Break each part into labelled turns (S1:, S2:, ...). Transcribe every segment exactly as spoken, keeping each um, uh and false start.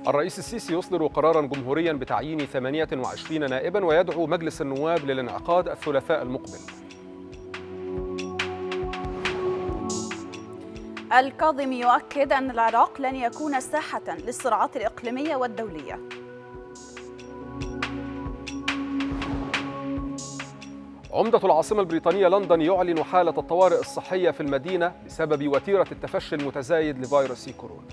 S1: الرئيس السيسي يصدر قرارا جمهوريا بتعيين ثمانية وعشرين نائبا ويدعو مجلس النواب للانعقاد الثلاثاء المقبل.
S2: الكاظمي يؤكد أن العراق لن يكون ساحة للصراعات الإقليمية والدولية.
S1: عمدة العاصمة البريطانية لندن يعلن حالة الطوارئ الصحية في المدينة بسبب وتيرة التفشي المتزايد لفيروس كورونا.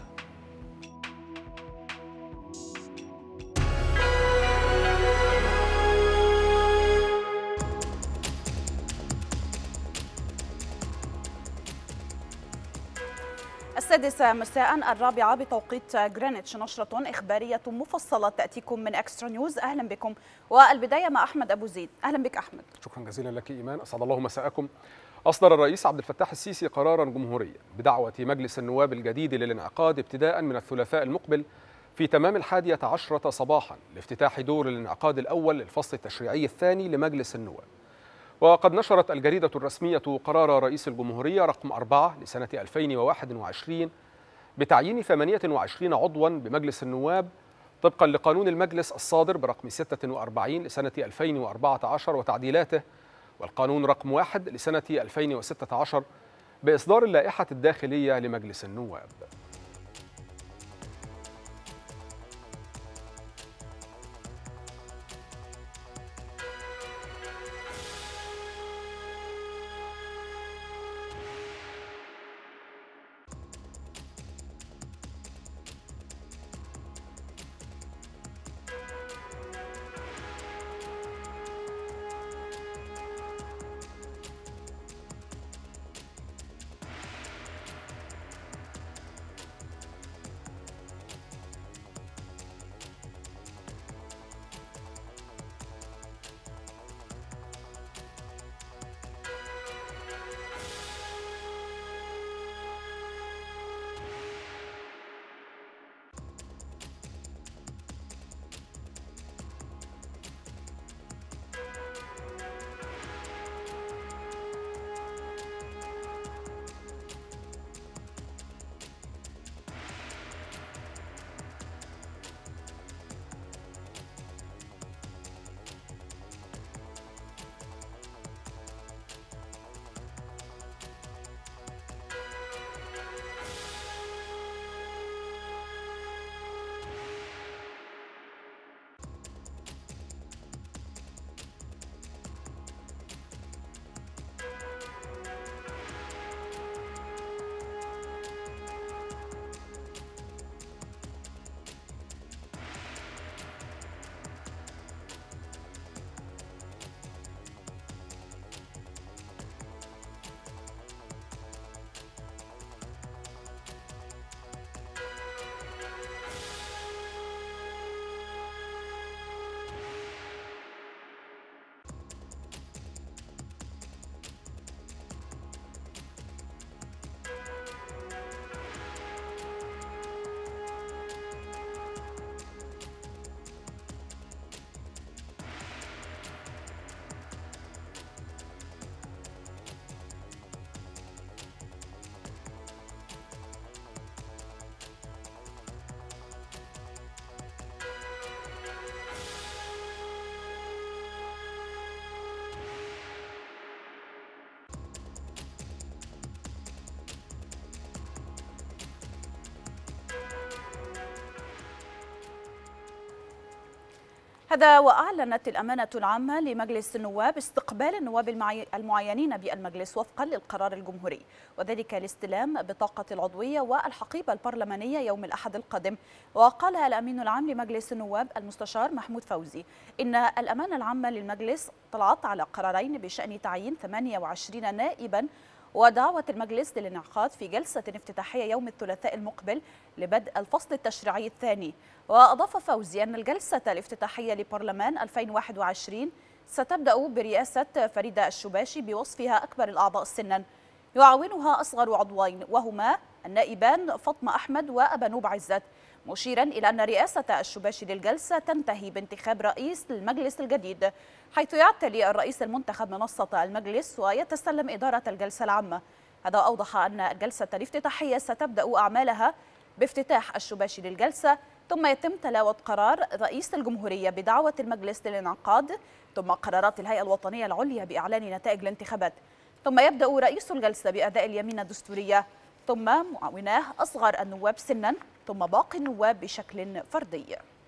S2: السادسة مساء الرابعة بتوقيت غرينتش، نشرة إخبارية مفصلة تأتيكم من إكسترا نيوز. أهلا بكم، والبداية مع أحمد أبو زيد. أهلا بك أحمد.
S1: شكرا جزيلا لك إيمان، أسعد الله مساءكم. أصدر الرئيس عبد الفتاح السيسي قرارا جمهوريا بدعوة مجلس النواب الجديد للانعقاد ابتداء من الثلاثاء المقبل في تمام الحادية عشرة صباحا لافتتاح دور الانعقاد الأول للفصل التشريعي الثاني لمجلس النواب. وقد نشرت الجريدة الرسمية قرار رئيس الجمهورية رقم أربعة لسنة ألفين وواحد وعشرين بتعيين ثمانية وعشرين عضوا بمجلس النواب طبقا لقانون المجلس الصادر برقم ستة وأربعين لسنة ألفين وأربعة عشر وتعديلاته، والقانون رقم واحد لسنة ألفين وستة عشر بإصدار اللائحة الداخلية لمجلس النواب.
S2: هذا وأعلنت الأمانة العامة لمجلس النواب استقبال النواب المعينين بالمجلس وفقا للقرار الجمهوري، وذلك لاستلام بطاقة العضوية والحقيبة البرلمانية يوم الأحد القادم. وقال الأمين العام لمجلس النواب المستشار محمود فوزي إن الأمانة العامة للمجلس طلعت على قرارين بشأن تعيين ثمانية وعشرين نائبا ودعوة المجلس للانعقاد في جلسة افتتاحية يوم الثلاثاء المقبل لبدء الفصل التشريعي الثاني. وأضاف فوزي أن الجلسة الافتتاحية لبرلمان ألفين وواحد وعشرين ستبدأ برئاسة فريدة الشباشي بوصفها أكبر الأعضاء سنا، يعاونها أصغر عضوين وهما النائبان فاطمة أحمد وأبانوب عزت، مشيرا إلى أن رئاسة الشباشي للجلسة تنتهي بانتخاب رئيس للمجلس الجديد، حيث يعتلي الرئيس المنتخب منصة المجلس ويتسلم إدارة الجلسة العامة. هذا أوضح أن الجلسة الافتتاحية ستبدأ أعمالها بافتتاح الشباشي للجلسة، ثم يتم تلاوة قرار رئيس الجمهورية بدعوة المجلس للانعقاد، ثم قرارات الهيئة الوطنية العليا بإعلان نتائج الانتخابات، ثم يبدأ رئيس الجلسة بأداء اليمين الدستورية، ثم معاوناه أصغر النواب سنا، ثم باقي النواب بشكل فردي.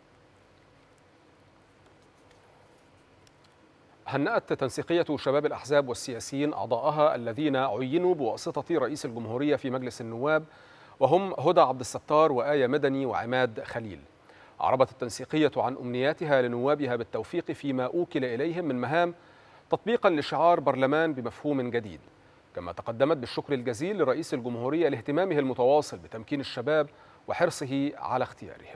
S1: هنأت تنسيقية شباب الأحزاب والسياسيين أعضائها الذين عينوا بواسطة رئيس الجمهورية في مجلس النواب، وهم هدى عبد الستار وآية مدني وعماد خليل. أعربت التنسيقية عن أمنياتها لنوابها بالتوفيق فيما أوكل إليهم من مهام تطبيقا لشعار برلمان بمفهوم جديد، كما تقدمت بالشكر الجزيل لرئيس الجمهورية لاهتمامه المتواصل بتمكين الشباب وحرصه على اختيارهم.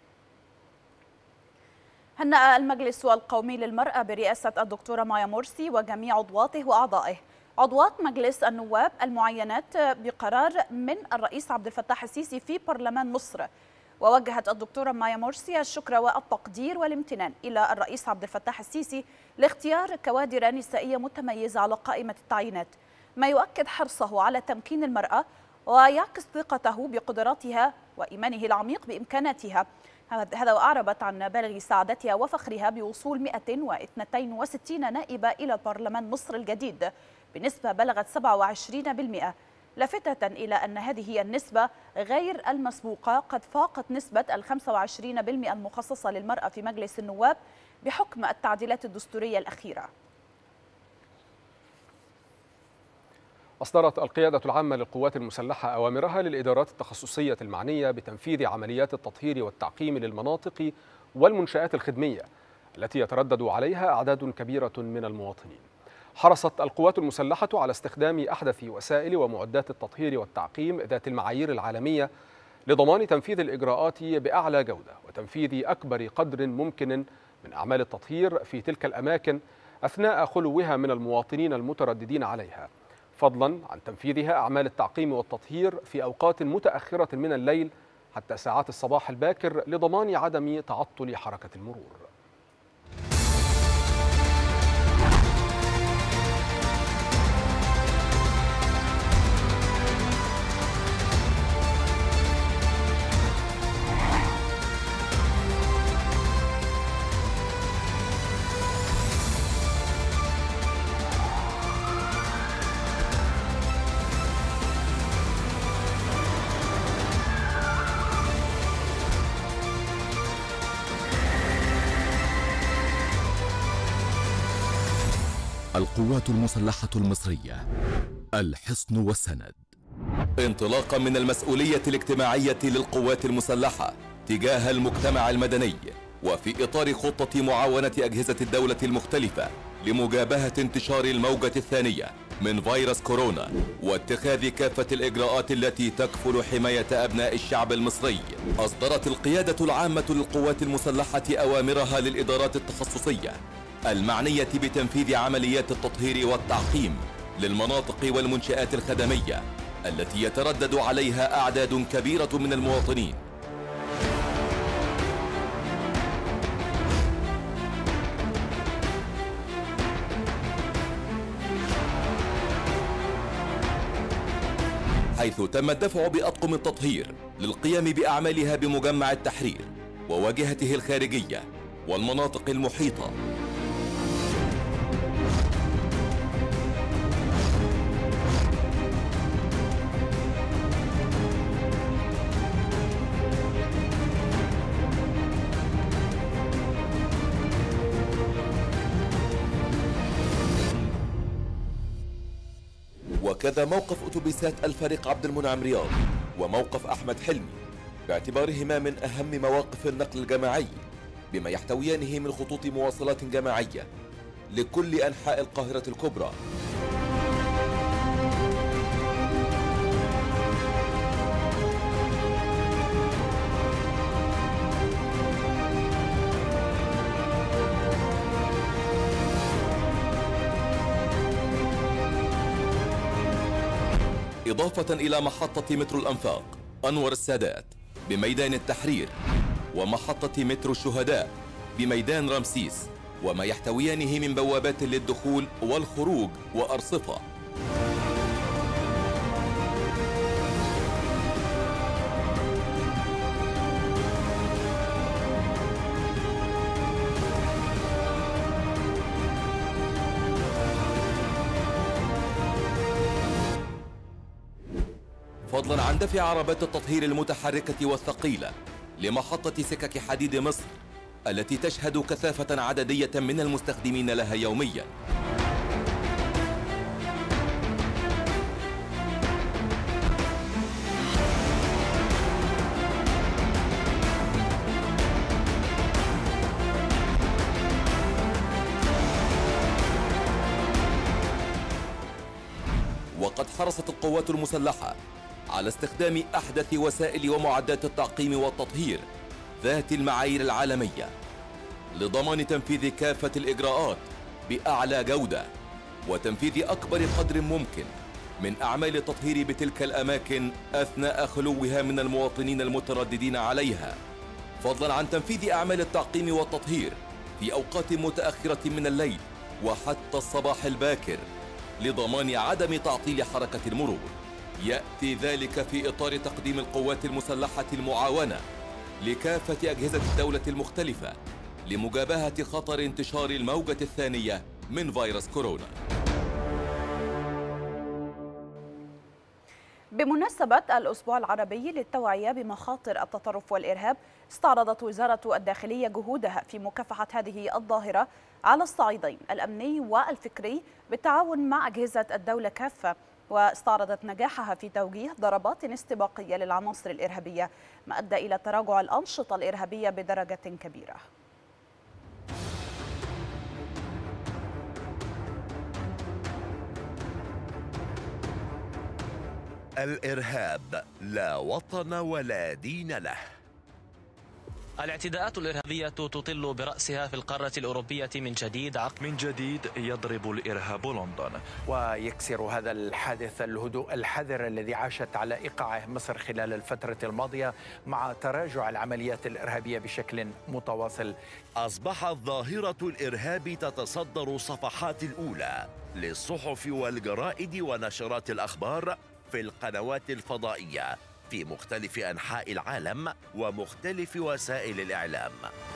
S2: هنأ المجلس القومي للمرأة برئاسة الدكتورة مايا مرسي وجميع عضواته وأعضائه عضوات مجلس النواب المعينات بقرار من الرئيس عبد الفتاح السيسي في برلمان مصر. ووجهت الدكتورة مايا مرسي الشكر والتقدير والامتنان إلى الرئيس عبد الفتاح السيسي لاختيار كوادر نسائية متميزة على قائمة التعيينات، ما يؤكد حرصه على تمكين المرأة ويعكس ثقته بقدراتها وإيمانه العميق بإمكاناتها. هذا وأعربت عن بالغ سعادتها وفخرها بوصول مئة واثنين وستين نائبة إلى برلمان مصر الجديد بنسبة بلغت سبعة وعشرين بالمئة، لافتة إلى أن هذه هي النسبة غير المسبوقة قد فاقت نسبة الخمسة وعشرين بالمئة المخصصة للمرأة في مجلس النواب بحكم التعديلات الدستورية الأخيرة.
S1: أصدرت القيادة العامة للقوات المسلحة أوامرها للإدارات التخصصية المعنية بتنفيذ عمليات التطهير والتعقيم للمناطق والمنشآت الخدمية التي يتردد عليها أعداد كبيرة من المواطنين. حرصت القوات المسلحة على استخدام أحدث وسائل ومعدات التطهير والتعقيم ذات المعايير العالمية لضمان تنفيذ الإجراءات بأعلى جودة وتنفيذ أكبر قدر ممكن من أعمال التطهير في تلك الأماكن أثناء خلوها من المواطنين المترددين عليها، فضلا عن تنفيذها أعمال التعقيم والتطهير في أوقات متأخرة من الليل حتى ساعات الصباح الباكر لضمان عدم تعطل حركة المرور.
S3: القوات المسلحة المصرية، الحصن والسند. انطلاقا من المسؤولية الاجتماعية للقوات المسلحة تجاه المجتمع المدني، وفي إطار خطة معاونة أجهزة الدولة المختلفة لمجابهة انتشار الموجة الثانية من فيروس كورونا واتخاذ كافة الإجراءات التي تكفل حماية أبناء الشعب المصري، أصدرت القيادة العامة للقوات المسلحة أوامرها للإدارات التخصصية المعنية بتنفيذ عمليات التطهير والتعقيم للمناطق والمنشآت الخدمية التي يتردد عليها أعداد كبيرة من المواطنين. حيث تم الدفع بأطقم التطهير للقيام بأعمالها بمجمع التحرير وواجهته الخارجية والمناطق المحيطة. وكذا موقف أتوبيسات الفريق عبد المنعم رياض وموقف أحمد حلمي باعتبارهما من أهم مواقف النقل الجماعي بما يحتويانه من خطوط مواصلات جماعية لكل أنحاء القاهرة الكبرى. إضافة إلى محطة مترو الأنفاق أنور السادات بميدان التحرير ومحطة مترو الشهداء بميدان رمسيس وما يحتويانه من بوابات للدخول والخروج وأرصفة. فضلا عن دفع عربات التطهير المتحركة والثقيلة لمحطة سكك حديد مصر التي تشهد كثافة عددية من المستخدمين لها يومياً. وقد حرصت القوات المسلحة على استخدام أحدث وسائل ومعدات التعقيم والتطهير ذات المعايير العالمية لضمان تنفيذ كافة الإجراءات بأعلى جودة وتنفيذ أكبر قدر ممكن من أعمال التطهير بتلك الأماكن أثناء خلوها من المواطنين المترددين عليها، فضلا عن تنفيذ أعمال التعقيم والتطهير في أوقات متأخرة من الليل وحتى الصباح الباكر لضمان عدم تعطيل حركة المرور. يأتي ذلك في إطار تقديم القوات المسلحة المعاونة لكافة أجهزة الدولة المختلفة لمجابهة خطر انتشار الموجة الثانية من فيروس كورونا.
S2: بمناسبة الأسبوع العربي للتوعية بمخاطر التطرف والإرهاب، استعرضت وزارة الداخلية جهودها في مكافحة هذه الظاهرة على الصعيدين الأمني والفكري بالتعاون مع أجهزة الدولة كافة، واستعرضت نجاحها في توجيه ضربات استباقية للعناصر الإرهابية، ما أدى إلى تراجع الأنشطة الإرهابية بدرجة كبيرة.
S4: الإرهاب لا وطن ولا دين له.
S5: الاعتداءات الإرهابية تطل برأسها في القارة الأوروبية من جديد.
S6: من جديد يضرب الإرهاب لندن،
S7: ويكسر هذا الحادث الهدوء الحذر الذي عاشت على إيقاعه مصر خلال الفترة الماضية مع تراجع العمليات الإرهابية بشكل متواصل.
S4: أصبحت ظاهرة الإرهاب تتصدر الصفحات الأولى للصحف والجرائد ونشرات الأخبار في القنوات الفضائية في مختلف أنحاء العالم ومختلف وسائل الإعلام.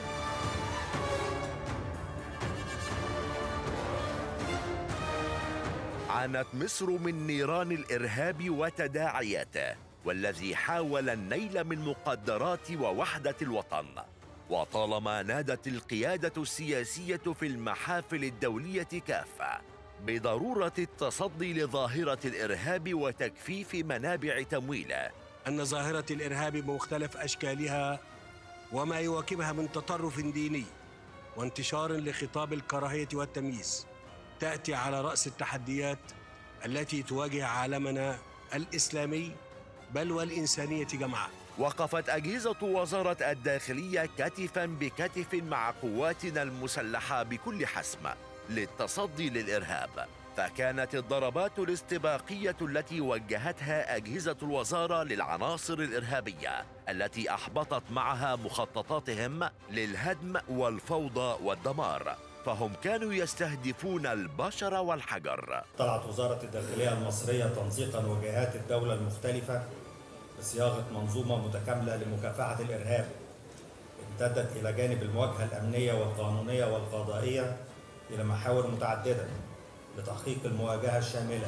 S4: عانت مصر من نيران الإرهاب وتداعياته، والذي حاول النيل من مقدرات ووحدة الوطن. وطالما نادت القيادة السياسية في المحافل الدولية كافة بضرورة التصدي لظاهرة الإرهاب وتكفيف منابع تمويله،
S8: أن ظاهرة الإرهاب بمختلف أشكالها وما يواكبها من تطرف ديني وانتشار لخطاب الكراهية والتمييز تأتي على رأس التحديات التي تواجه عالمنا الإسلامي بل والإنسانية جمعاء.
S4: وقفت أجهزة وزارة الداخلية كتفاً بكتف مع قواتنا المسلحة بكل حسم للتصدي للإرهاب، فكانت الضربات الاستباقية التي وجهتها أجهزة الوزارة للعناصر الإرهابية التي أحبطت معها مخططاتهم للهدم والفوضى والدمار، فهم كانوا يستهدفون البشر والحجر.
S9: طلعت وزارة الداخلية المصرية تنسيقاً وجهات الدولة المختلفة بصياغة منظومة متكاملة لمكافحة الإرهاب امتدت إلى جانب المواجهة الأمنية والقانونية والقضائية إلى محاور متعددة لتحقيق المواجهة الشاملة.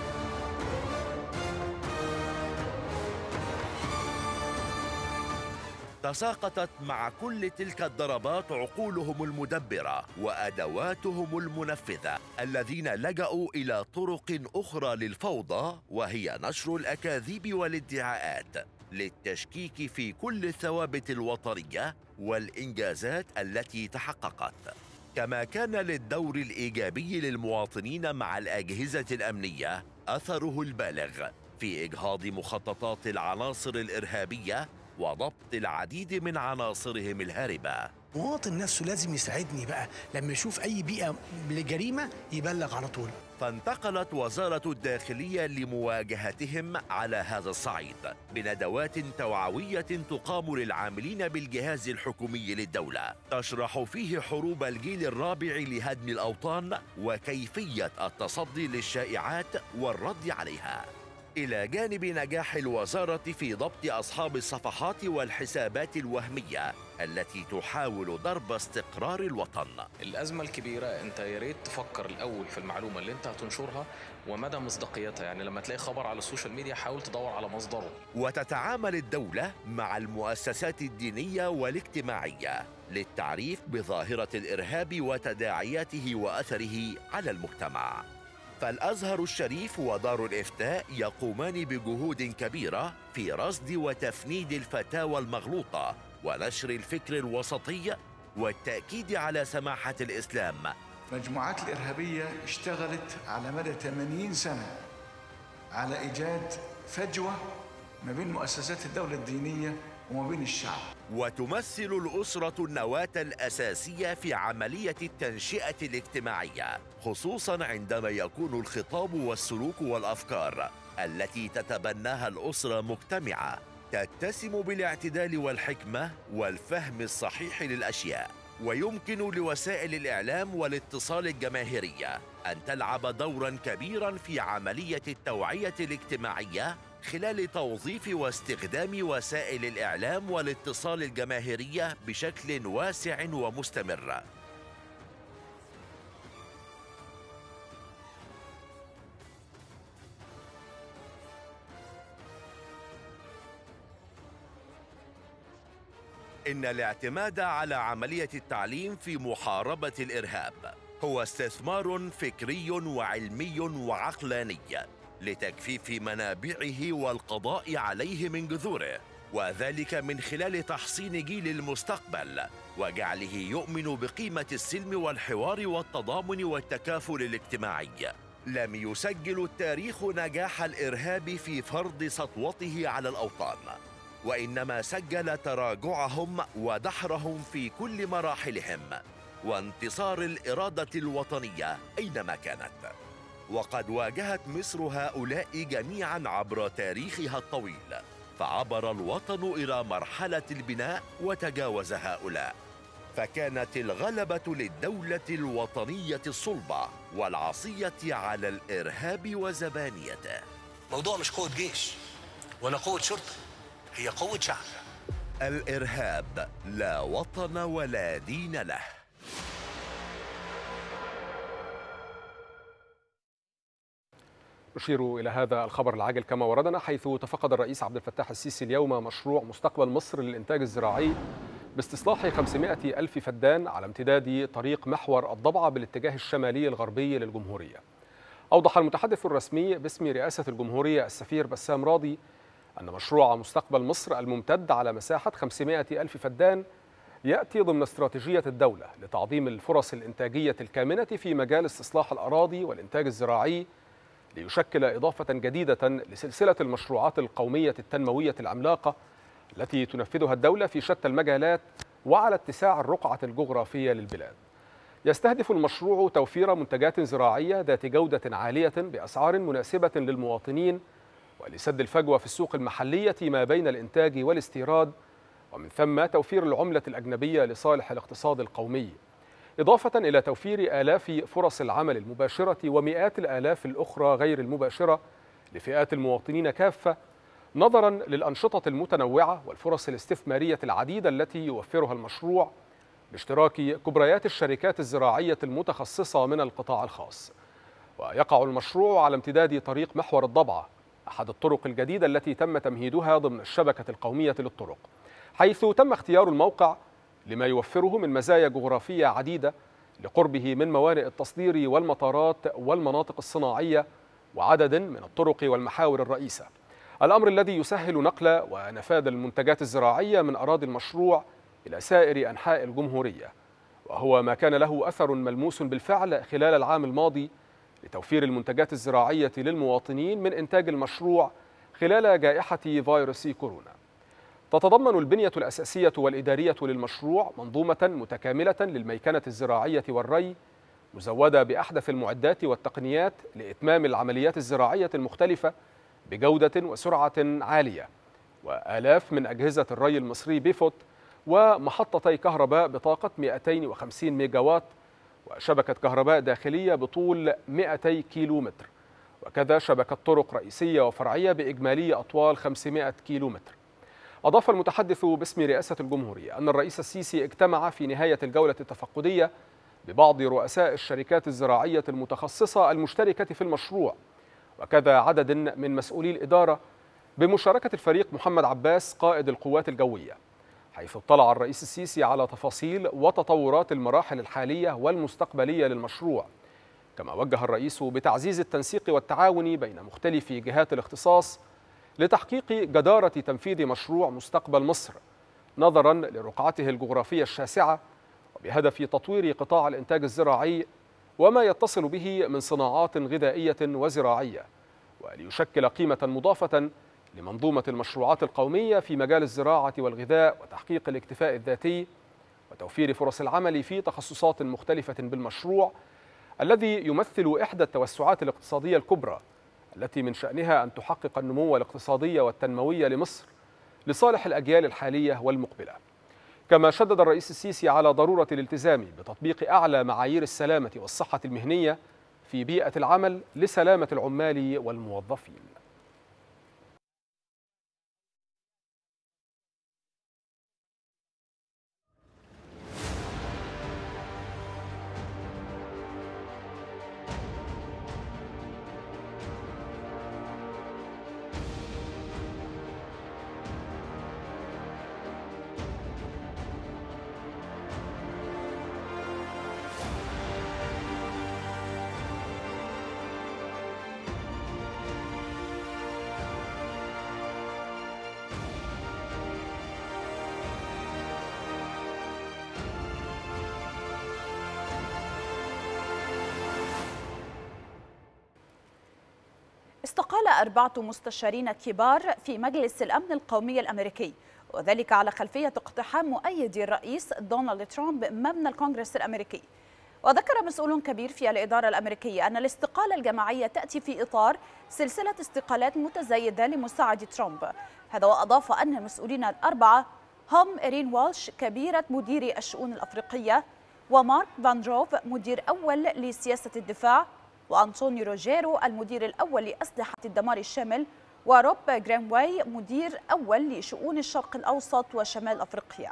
S4: تساقطت مع كل تلك الضربات عقولهم المدبرة وأدواتهم المنفذة، الذين لجأوا إلى طرق أخرى للفوضى، وهي نشر الأكاذيب والادعاءات للتشكيك في كل الثوابت الوطنية والإنجازات التي تحققت. كما كان للدور الإيجابي للمواطنين مع الأجهزة الأمنية أثره البالغ في إجهاض مخططات العناصر الإرهابية وضبط العديد من عناصرهم الهاربة.
S10: مواطن نفسه لازم يساعدني بقى لما يشوف أي بيئة لجريمة يبلغ على طول.
S4: فانتقلت وزارة الداخلية لمواجهتهم على هذا الصعيد بندوات توعوية تقام للعاملين بالجهاز الحكومي للدولة، تشرح فيه حروب الجيل الرابع لهدم الأوطان وكيفية التصدي للشائعات والرد عليها. إلى جانب نجاح الوزارة في ضبط أصحاب الصفحات والحسابات الوهمية التي تحاول ضرب استقرار الوطن.
S11: الأزمة الكبيرة أنت يا ريت تفكر الأول في المعلومة اللي أنت هتنشرها ومدى مصداقيتها، يعني لما تلاقي خبر على السوشيال ميديا حاول تدور على مصدره.
S4: وتتعامل الدولة مع المؤسسات الدينية والاجتماعية للتعريف بظاهرة الإرهاب وتداعياته وأثره على المجتمع. فالأزهر الشريف ودار الإفتاء يقومان بجهود كبيرة في رصد وتفنيد الفتاوى المغلوطة ونشر الفكر الوسطي والتأكيد على سماحة الإسلام.
S12: المجموعات الإرهابية اشتغلت على مدى ثمانين سنة على إيجاد فجوة ما بين مؤسسات الدولة الدينية وما بين الشعب.
S4: وتمثل الأسرة النواة الأساسية في عملية التنشئة الاجتماعية، خصوصاً عندما يكون الخطاب والسلوك والأفكار التي تتبناها الأسرة مجتمعة تتسم بالاعتدال والحكمة والفهم الصحيح للأشياء. ويمكن لوسائل الإعلام والاتصال الجماهيرية أن تلعب دورا كبيرا في عملية التوعية الاجتماعية خلال توظيف واستخدام وسائل الإعلام والاتصال الجماهيرية بشكل واسع ومستمر. إن الاعتماد على عملية التعليم في محاربة الإرهاب هو استثمار فكري وعلمي وعقلاني لتجفيف منابعه والقضاء عليه من جذوره، وذلك من خلال تحصين جيل المستقبل وجعله يؤمن بقيمة السلم والحوار والتضامن والتكافل الاجتماعي. لم يسجل التاريخ نجاح الإرهاب في فرض سطوته على الأوطان، وإنما سجل تراجعهم ودحرهم في كل مراحلهم وانتصار الإرادة الوطنية أينما كانت. وقد واجهت مصر هؤلاء جميعا عبر تاريخها الطويل، فعبر الوطن إلى مرحلة البناء وتجاوز هؤلاء، فكانت الغلبة للدولة الوطنية الصلبة والعصية على الإرهاب وزبانيته.
S10: موضوع مش قوة جيش ولا قوة شرطة، هي قوة شعب.
S4: الإرهاب لا وطن ولا دين له.
S1: نشير إلى هذا الخبر العاجل كما وردنا، حيث تفقد الرئيس عبد الفتاح السيسي اليوم مشروع مستقبل مصر للإنتاج الزراعي باستصلاح خمسمائة ألف فدان على امتداد طريق محور الضبعة بالاتجاه الشمالي الغربي للجمهورية. أوضح المتحدث الرسمي باسم رئاسة الجمهورية السفير بسام راضي أن مشروع مستقبل مصر الممتد على مساحة خمسمائة ألف فدان يأتي ضمن استراتيجية الدولة لتعظيم الفرص الإنتاجية الكامنة في مجال استصلاح الأراضي والإنتاج الزراعي، ليشكل إضافة جديدة لسلسلة المشروعات القومية التنموية العملاقة التي تنفذها الدولة في شتى المجالات وعلى اتساع الرقعة الجغرافية للبلاد. يستهدف المشروع توفير منتجات زراعية ذات جودة عالية بأسعار مناسبة للمواطنين، ولسد الفجوة في السوق المحلية ما بين الإنتاج والاستيراد، ومن ثم توفير العملة الأجنبية لصالح الاقتصاد القومي، إضافة إلى توفير آلاف فرص العمل المباشرة ومئات الآلاف الأخرى غير المباشرة لفئات المواطنين كافة، نظرا للأنشطة المتنوعة والفرص الاستثمارية العديدة التي يوفرها المشروع باشتراك كبريات الشركات الزراعية المتخصصة من القطاع الخاص. ويقع المشروع على امتداد طريق محور الضبعة، أحد الطرق الجديدة التي تم تمهيدها ضمن الشبكة القومية للطرق، حيث تم اختيار الموقع لما يوفره من مزايا جغرافية عديدة لقربه من موانئ التصدير والمطارات والمناطق الصناعية وعدد من الطرق والمحاور الرئيسة، الأمر الذي يسهل نقل ونفاذ المنتجات الزراعية من أراضي المشروع إلى سائر أنحاء الجمهورية، وهو ما كان له أثر ملموس بالفعل خلال العام الماضي لتوفير المنتجات الزراعية للمواطنين من إنتاج المشروع خلال جائحة فيروس كورونا. تتضمن البنية الأساسية والإدارية للمشروع منظومة متكاملة للميكنة الزراعية والري، مزودة بأحدث المعدات والتقنيات لإتمام العمليات الزراعية المختلفة بجودة وسرعة عالية، وآلاف من أجهزة الري المصري بيفوت، ومحطتي كهرباء بطاقة مئتين وخمسين ميجاوات، وشبكة كهرباء داخلية بطول مئتي كيلو متر، وكذا شبكة طرق رئيسية وفرعية بإجمالي أطوال خمسمائة كيلومتر. أضاف المتحدث باسم رئاسة الجمهورية أن الرئيس السيسي اجتمع في نهاية الجولة التفقدية ببعض رؤساء الشركات الزراعية المتخصصة المشتركة في المشروع، وكذا عدد من مسؤولي الإدارة بمشاركة الفريق محمد عباس قائد القوات الجوية، حيث اطلع الرئيس السيسي على تفاصيل وتطورات المراحل الحالية والمستقبلية للمشروع. كما وجه الرئيس بتعزيز التنسيق والتعاون بين مختلف جهات الاختصاص لتحقيق جدارة تنفيذ مشروع مستقبل مصر نظرا لرقعته الجغرافية الشاسعة، وبهدف تطوير قطاع الإنتاج الزراعي وما يتصل به من صناعات غذائية وزراعية، وليشكل قيمة مضافة لمنظومة المشروعات القومية في مجال الزراعة والغذاء وتحقيق الاكتفاء الذاتي وتوفير فرص العمل في تخصصات مختلفة بالمشروع الذي يمثل إحدى التوسعات الاقتصادية الكبرى التي من شأنها أن تحقق النمو الاقتصادي والتنموي لمصر لصالح الأجيال الحالية والمقبلة. كما شدد الرئيس السيسي على ضرورة الالتزام بتطبيق أعلى معايير السلامة والصحة المهنية في بيئة العمل لسلامة العمال والموظفين.
S2: استقال أربعة مستشارين كبار في مجلس الأمن القومي الأمريكي، وذلك على خلفية اقتحام مؤيدي الرئيس دونالد ترامب مبنى الكونغرس الأمريكي. وذكر مسؤول كبير في الإدارة الأمريكية أن الاستقالة الجماعية تأتي في إطار سلسلة استقالات متزايدة لمساعد ترامب. هذا وأضاف أن المسؤولين الأربعة هم إيرين والش كبيرة مدير الشؤون الأفريقية، ومارك فان دروف مدير أول لسياسة الدفاع، وأنطونيو روجيرو المدير الأول لأسلحة الدمار الشامل، وروب جرينواي مدير أول لشؤون الشرق الأوسط وشمال أفريقيا.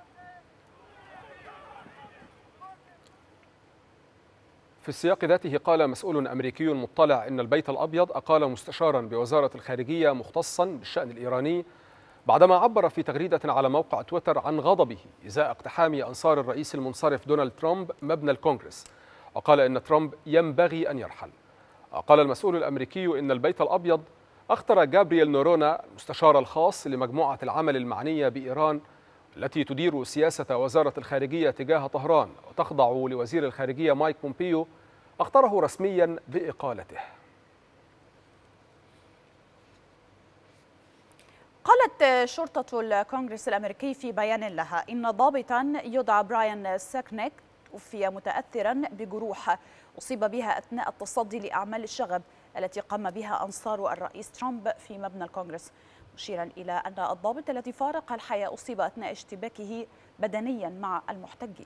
S1: في السياق ذاته قال مسؤول أمريكي مطلع إن البيت الأبيض أقال مستشارا بوزارة الخارجية مختصا بالشأن الإيراني بعدما عبر في تغريدة على موقع تويتر عن غضبه إزاء اقتحام أنصار الرئيس المنصرف دونالد ترامب مبنى الكونغرس، وقال إن ترامب ينبغي أن يرحل. قال المسؤول الأمريكي إن البيت الأبيض اختار جابرييل نورونا المستشار الخاص لمجموعة العمل المعنية بإيران التي تدير سياسة وزارة الخارجية تجاه طهران وتخضع لوزير الخارجية مايك بومبيو، اختاره رسميا بإقالته.
S2: قالت شرطة الكونغرس الأمريكي في بيان لها إن ضابطا يدعى براين ساكنيك توفي متأثرا بجروح أصيب بها أثناء التصدي لأعمال الشغب التي قام بها أنصار الرئيس ترامب في مبنى الكونغرس، مشيرا إلى أن الضابط الذي فارق الحياة أصيب أثناء اشتباكه بدنيا مع المحتجين.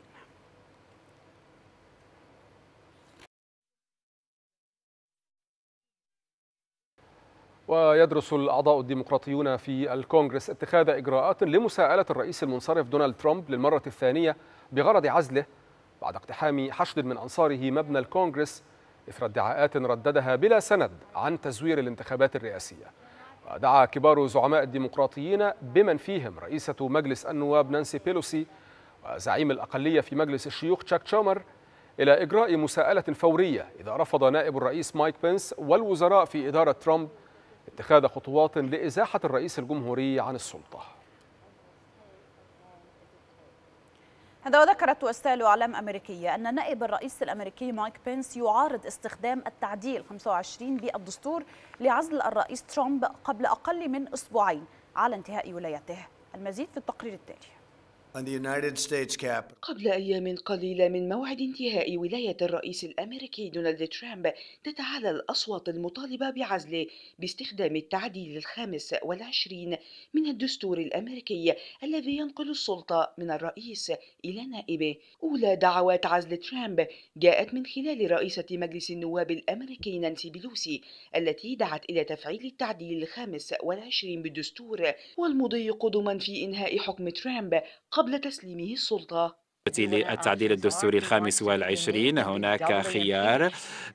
S1: ويدرس الأعضاء الديمقراطيون في الكونغرس اتخاذ إجراءات لمساءلة الرئيس المنصرف دونالد ترامب للمرة الثانية بغرض عزله بعد اقتحام حشد من أنصاره مبنى الكونغرس إثر ادعاءات رددها بلا سند عن تزوير الانتخابات الرئاسية. ودعا كبار زعماء الديمقراطيين بمن فيهم رئيسة مجلس النواب نانسي بيلوسي وزعيم الأقلية في مجلس الشيوخ تشاك شومر إلى إجراء مساءلة فورية إذا رفض نائب الرئيس مايك بنس والوزراء في إدارة ترامب اتخاذ خطوات لإزاحة الرئيس الجمهوري عن السلطة.
S2: هذا وذكرت وسائل إعلام أمريكية أن نائب الرئيس الأمريكي مايك بنس يعارض استخدام التعديل خمسة وعشرين بالدستور لعزل الرئيس ترامب قبل أقل من أسبوعين على انتهاء ولايته. المزيد في التقرير التالي.
S13: قبل أيام قليلة من موعد انتهاء ولاية الرئيس الأمريكي دونالد ترامب تتعالى الأصوات المطالبة بعزله باستخدام التعديل الخامس والعشرين من الدستور الأمريكي الذي ينقل السلطة من الرئيس إلى نائبه. أولى دعوات عزل ترامب جاءت من خلال رئيسة مجلس النواب الأمريكي نانسي بيلوسي التي دعت إلى تفعيل التعديل الخامس والعشرين بالدستور والمضي قدما في إنهاء حكم ترامب قبل تسليمه السلطة.
S14: للتعديل الدستوري الخامس والعشرين هناك خيار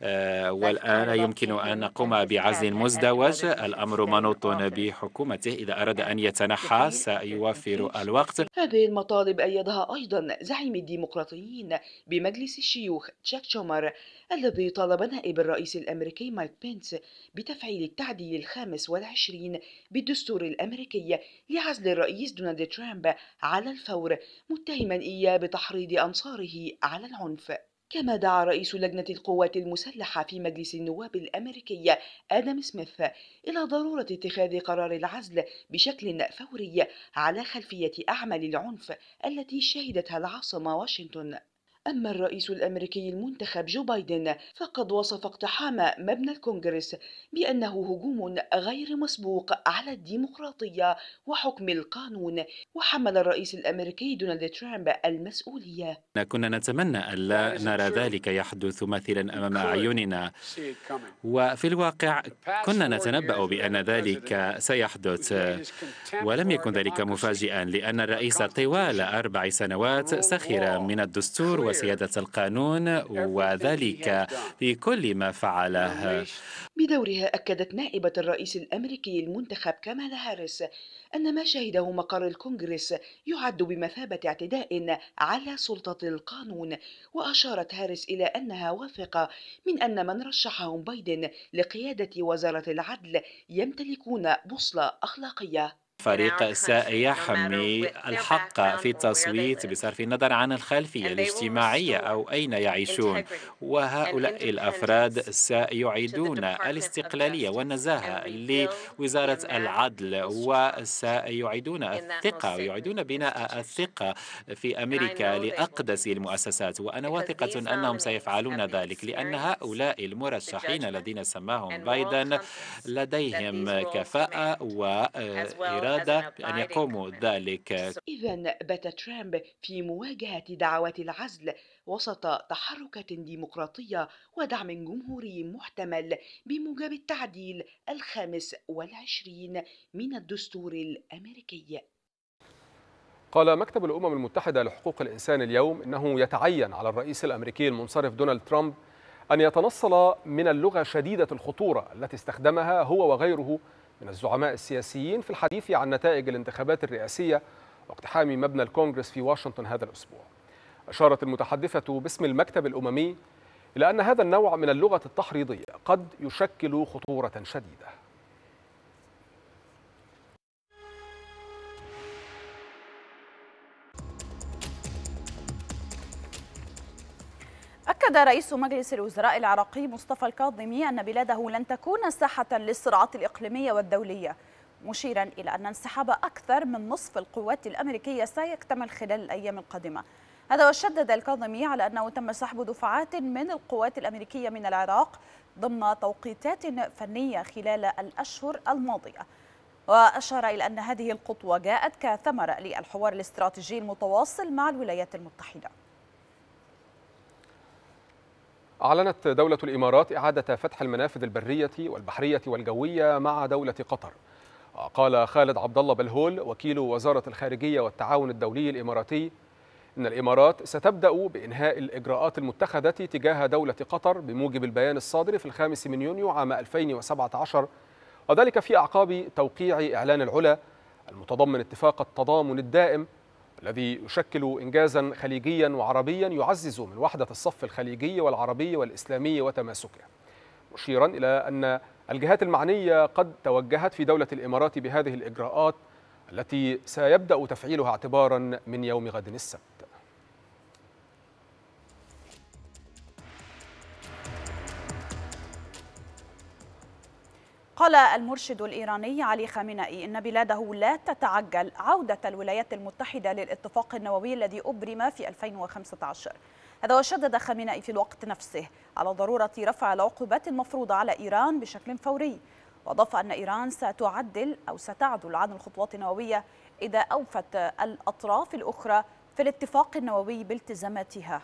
S14: والآن يمكن أن نقوم بعزل مزدوج. الأمر منوط بحكومته، إذا أراد أن يتنحى سيوفر الوقت.
S13: هذه المطالب أيدها أيضا زعيم الديمقراطيين بمجلس الشيوخ تشاك شومر الذي طالب نائب الرئيس الأمريكي مايك بينس بتفعيل التعديل الخامس والعشرين بالدستور الأمريكي لعزل الرئيس دونالد ترامب على الفور، متهما إياه بتحريض أنصاره على العنف. كما دعا رئيس لجنة القوات المسلحة في مجلس النواب الأمريكي آدم سميث إلى ضرورة اتخاذ قرار العزل بشكل فوري على خلفية أعمال العنف التي شهدتها العاصمة واشنطن. أما الرئيس الأمريكي المنتخب جو بايدن فقد وصف اقتحام مبنى الكونغرس بأنه هجوم غير مسبوق على الديمقراطية وحكم القانون، وحمل الرئيس الأمريكي دونالد ترامب المسؤولية.
S14: كنا نتمنى ألا نرى ذلك يحدث مثلا أمام أعيننا، وفي الواقع كنا نتنبأ بأن ذلك سيحدث، ولم يكن ذلك مفاجئا لأن الرئيس طوال أربع سنوات سخر من الدستور وسيادة القانون، وذلك في كل ما فعله.
S13: بدورها أكدت نائبة الرئيس الأمريكي المنتخب كامالا هاريس أن ما شهده مقر الكونغرس يعد بمثابة اعتداء على سلطة القانون، وأشارت هاريس إلى أنها واثقة من أن من رشحهم بايدن لقيادة وزارة العدل يمتلكون بوصلة أخلاقية.
S14: فريق سيحمي الحق في التصويت بصرف النظر عن الخلفية الاجتماعية أو أين يعيشون، وهؤلاء الأفراد سيعيدون الاستقلالية والنزاهة لوزارة العدل، وسيعيدون الثقة ويعيدون بناء الثقة في أمريكا لأقدس المؤسسات. وأنا واثقة أنهم سيفعلون ذلك، لأن هؤلاء المرشحين الذين سماهم بايدن لديهم كفاءة وإرادة بأن يقوموا ذلك.
S13: إذن بات ترامب في مواجهة دعوات العزل وسط تحركات ديمقراطية ودعم جمهوري محتمل بموجب التعديل الخامس والعشرين من الدستور الأمريكي.
S1: قال مكتب الأمم المتحدة لحقوق الإنسان اليوم إنه يتعين على الرئيس الأمريكي المنصرف دونالد ترامب أن يتنصل من اللغة شديدة الخطورة التي استخدمها هو وغيره من الزعماء السياسيين في الحديث عن نتائج الانتخابات الرئاسية واقتحام مبنى الكونغرس في واشنطن هذا الأسبوع. أشارت المتحدثة باسم المكتب الأممي إلى أن هذا النوع من اللغة التحريضية قد يشكل خطورة شديدة.
S2: أكد رئيس مجلس الوزراء العراقي مصطفى الكاظمي أن بلاده لن تكون ساحة للصراعات الإقليمية والدولية، مشيرا إلى أن انسحاب أكثر من نصف القوات الأمريكية سيكتمل خلال الأيام القادمة. هذا وشدد الكاظمي على أنه تم سحب دفعات من القوات الأمريكية من العراق ضمن توقيتات فنية خلال الأشهر الماضية، وأشار إلى أن هذه الخطوة جاءت كثمرة للحوار الاستراتيجي المتواصل مع الولايات المتحدة.
S1: أعلنت دولة الإمارات إعادة فتح المنافذ البرية والبحرية والجوية مع دولة قطر. قال خالد عبد الله بلهول وكيل وزارة الخارجية والتعاون الدولي الإماراتي إن الإمارات ستبدأ بإنهاء الإجراءات المتخذة تجاه دولة قطر بموجب البيان الصادر في الخامس من يونيو عام ألفين وسبعة عشر، وذلك في أعقاب توقيع إعلان العلا المتضمن اتفاق التضامن الدائم الذي يشكل إنجازا خليجيا وعربيا يعزز من وحدة الصف الخليجي والعربي والإسلامي وتماسكه، مشيرا إلى أن الجهات المعنية قد توجهت في دولة الإمارات بهذه الإجراءات التي سيبدأ تفعيلها اعتبارا من يوم غد السبت.
S2: قال المرشد الإيراني علي خامنئي إن بلاده لا تتعجل عودة الولايات المتحدة للاتفاق النووي الذي أبرم في ألفين وخمسة عشر. هذا وشدد خامنئي في الوقت نفسه على ضرورة رفع العقوبات المفروضة على إيران بشكل فوري، وأضاف أن إيران ستعدل أو ستعدل عن الخطوات النووية إذا أوفت الأطراف الأخرى في الاتفاق النووي بالتزاماتها.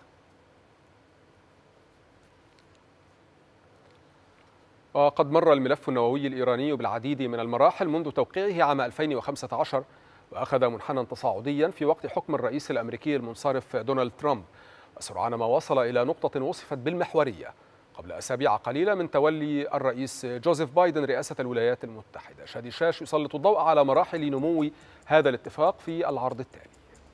S1: وقد مر الملف النووي الإيراني بالعديد من المراحل منذ توقيعه عام ألفين وخمسة عشر، وأخذ منحنى تصاعديا في وقت حكم الرئيس الأمريكي المنصرف دونالد ترامب، وسرعان ما وصل إلى نقطة وصفت بالمحورية قبل أسابيع قليلة من تولي الرئيس جوزيف بايدن رئاسة الولايات المتحدة. شادي شاش يسلط الضوء على مراحل نمو هذا الاتفاق في العرض التالي.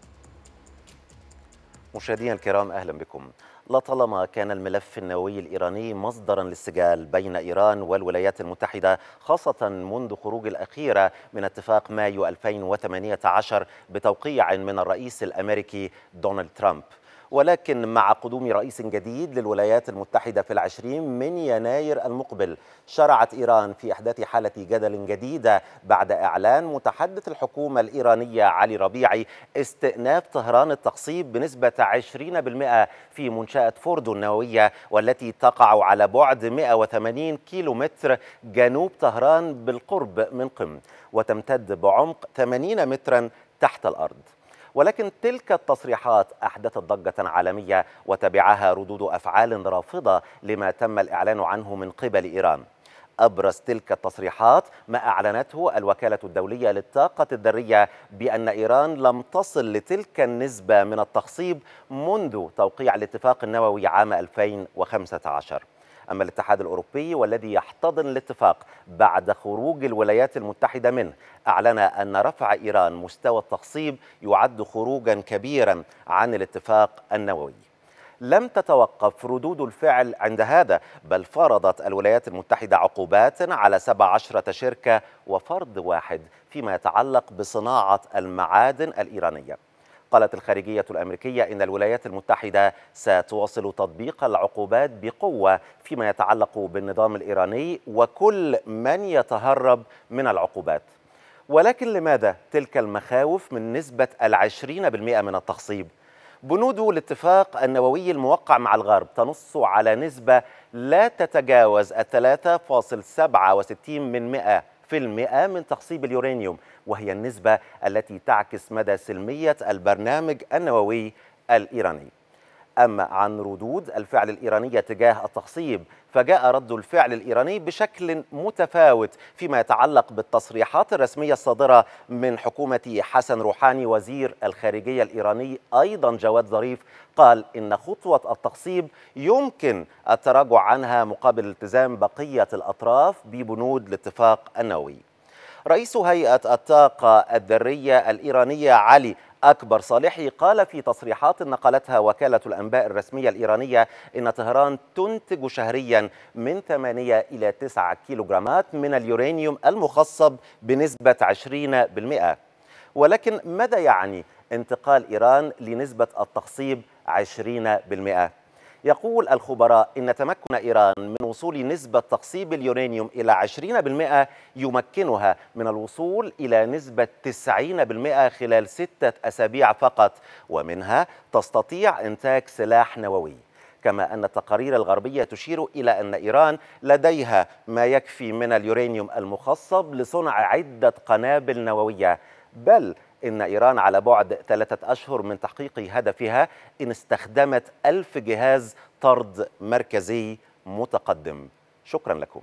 S15: مشاهدينا الكرام، أهلا بكم. لطالما كان الملف النووي الإيراني مصدرا للسجال بين إيران والولايات المتحدة، خاصة منذ خروج الأخيرة من اتفاق مايو ألفين وثمانية عشر بتوقيع من الرئيس الأمريكي دونالد ترامب. ولكن مع قدوم رئيس جديد للولايات المتحدة في العشرين من يناير المقبل، شرعت إيران في إحداث حالة جدل جديدة بعد إعلان متحدث الحكومة الإيرانية علي ربيعي استئناف طهران التقصيب بنسبة عشرين بالمئة في منشأة فوردو النووية، والتي تقع على بعد مئة وثمانين كيلومتر جنوب طهران بالقرب من قم، وتمتد بعمق ثمانين مترا تحت الأرض. ولكن تلك التصريحات أحدثت ضجة عالمية وتبعها ردود أفعال رافضة لما تم الإعلان عنه من قبل إيران. أبرز تلك التصريحات ما أعلنته الوكالة الدولية للطاقة الذرية بأن إيران لم تصل لتلك النسبة من التخصيب منذ توقيع الاتفاق النووي عام ألفين وخمسة عشر. أما الاتحاد الأوروبي والذي يحتضن الاتفاق بعد خروج الولايات المتحدة منه، أعلن أن رفع إيران مستوى التخصيب يعد خروجا كبيرا عن الاتفاق النووي. لم تتوقف ردود الفعل عند هذا، بل فرضت الولايات المتحدة عقوبات على سبع عشرة شركة وفرد واحد فيما يتعلق بصناعة المعادن الإيرانية. قالت الخارجية الأمريكية إن الولايات المتحدة ستواصل تطبيق العقوبات بقوة فيما يتعلق بالنظام الإيراني وكل من يتهرب من العقوبات. ولكن لماذا تلك المخاوف من نسبة العشرين بالمئة من التخصيب؟ بنود الاتفاق النووي الموقع مع الغرب تنص على نسبة لا تتجاوز ثلاثة فاصلة سبعة وستين من مئة في المئة من تخصيب اليورانيوم، وهي النسبة التي تعكس مدى سلمية البرنامج النووي الإيراني. أما عن ردود الفعل الإيرانية تجاه التخصيب، فجاء رد الفعل الإيراني بشكل متفاوت فيما يتعلق بالتصريحات الرسمية الصادرة من حكومة حسن روحاني. وزير الخارجية الإيراني أيضا جواد ظريف قال إن خطوة التخصيب يمكن التراجع عنها مقابل التزام بقية الأطراف ببنود الاتفاق النووي. رئيس هيئة الطاقة الذرية الإيرانية علي أكبر صالحي قال في تصريحات نقلتها وكالة الأنباء الرسمية الإيرانية إن طهران تنتج شهريا من ثمانية إلى تسعة كيلوغرامات من اليورانيوم المخصب بنسبة عشرين بالمئة. ولكن ماذا يعني انتقال إيران لنسبة التخصيب عشرين بالمئة؟ يقول الخبراء إن تمكن إيران من وصول نسبة تخصيب اليورانيوم إلى عشرين بالمئة يمكنها من الوصول إلى نسبة تسعين بالمئة خلال ستة أسابيع فقط، ومنها تستطيع إنتاج سلاح نووي. كما أن التقارير الغربية تشير إلى أن إيران لديها ما يكفي من اليورانيوم المخصب لصنع عدة قنابل نووية، بل إن إيران على بعد ثلاثة أشهر من تحقيق هدفها إن استخدمت ألف جهاز طرد مركزي متقدم. شكرا لكم.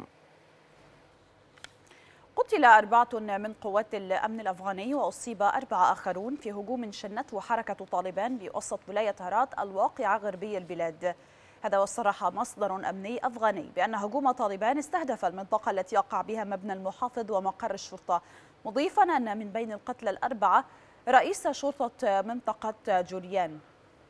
S2: قتل أربعة من قوات الأمن الأفغاني وأصيب أربعة آخرون في هجوم شنته حركة طالبان بوسط ولاية هرات الواقعة غربي البلاد. هذا وصرح مصدر أمني أفغاني بأن هجوم طالبان استهدف المنطقة التي يقع بها مبنى المحافظ ومقر الشرطة، مضيفا أن من بين القتلى الأربعة رئيس شرطة منطقة جوليان.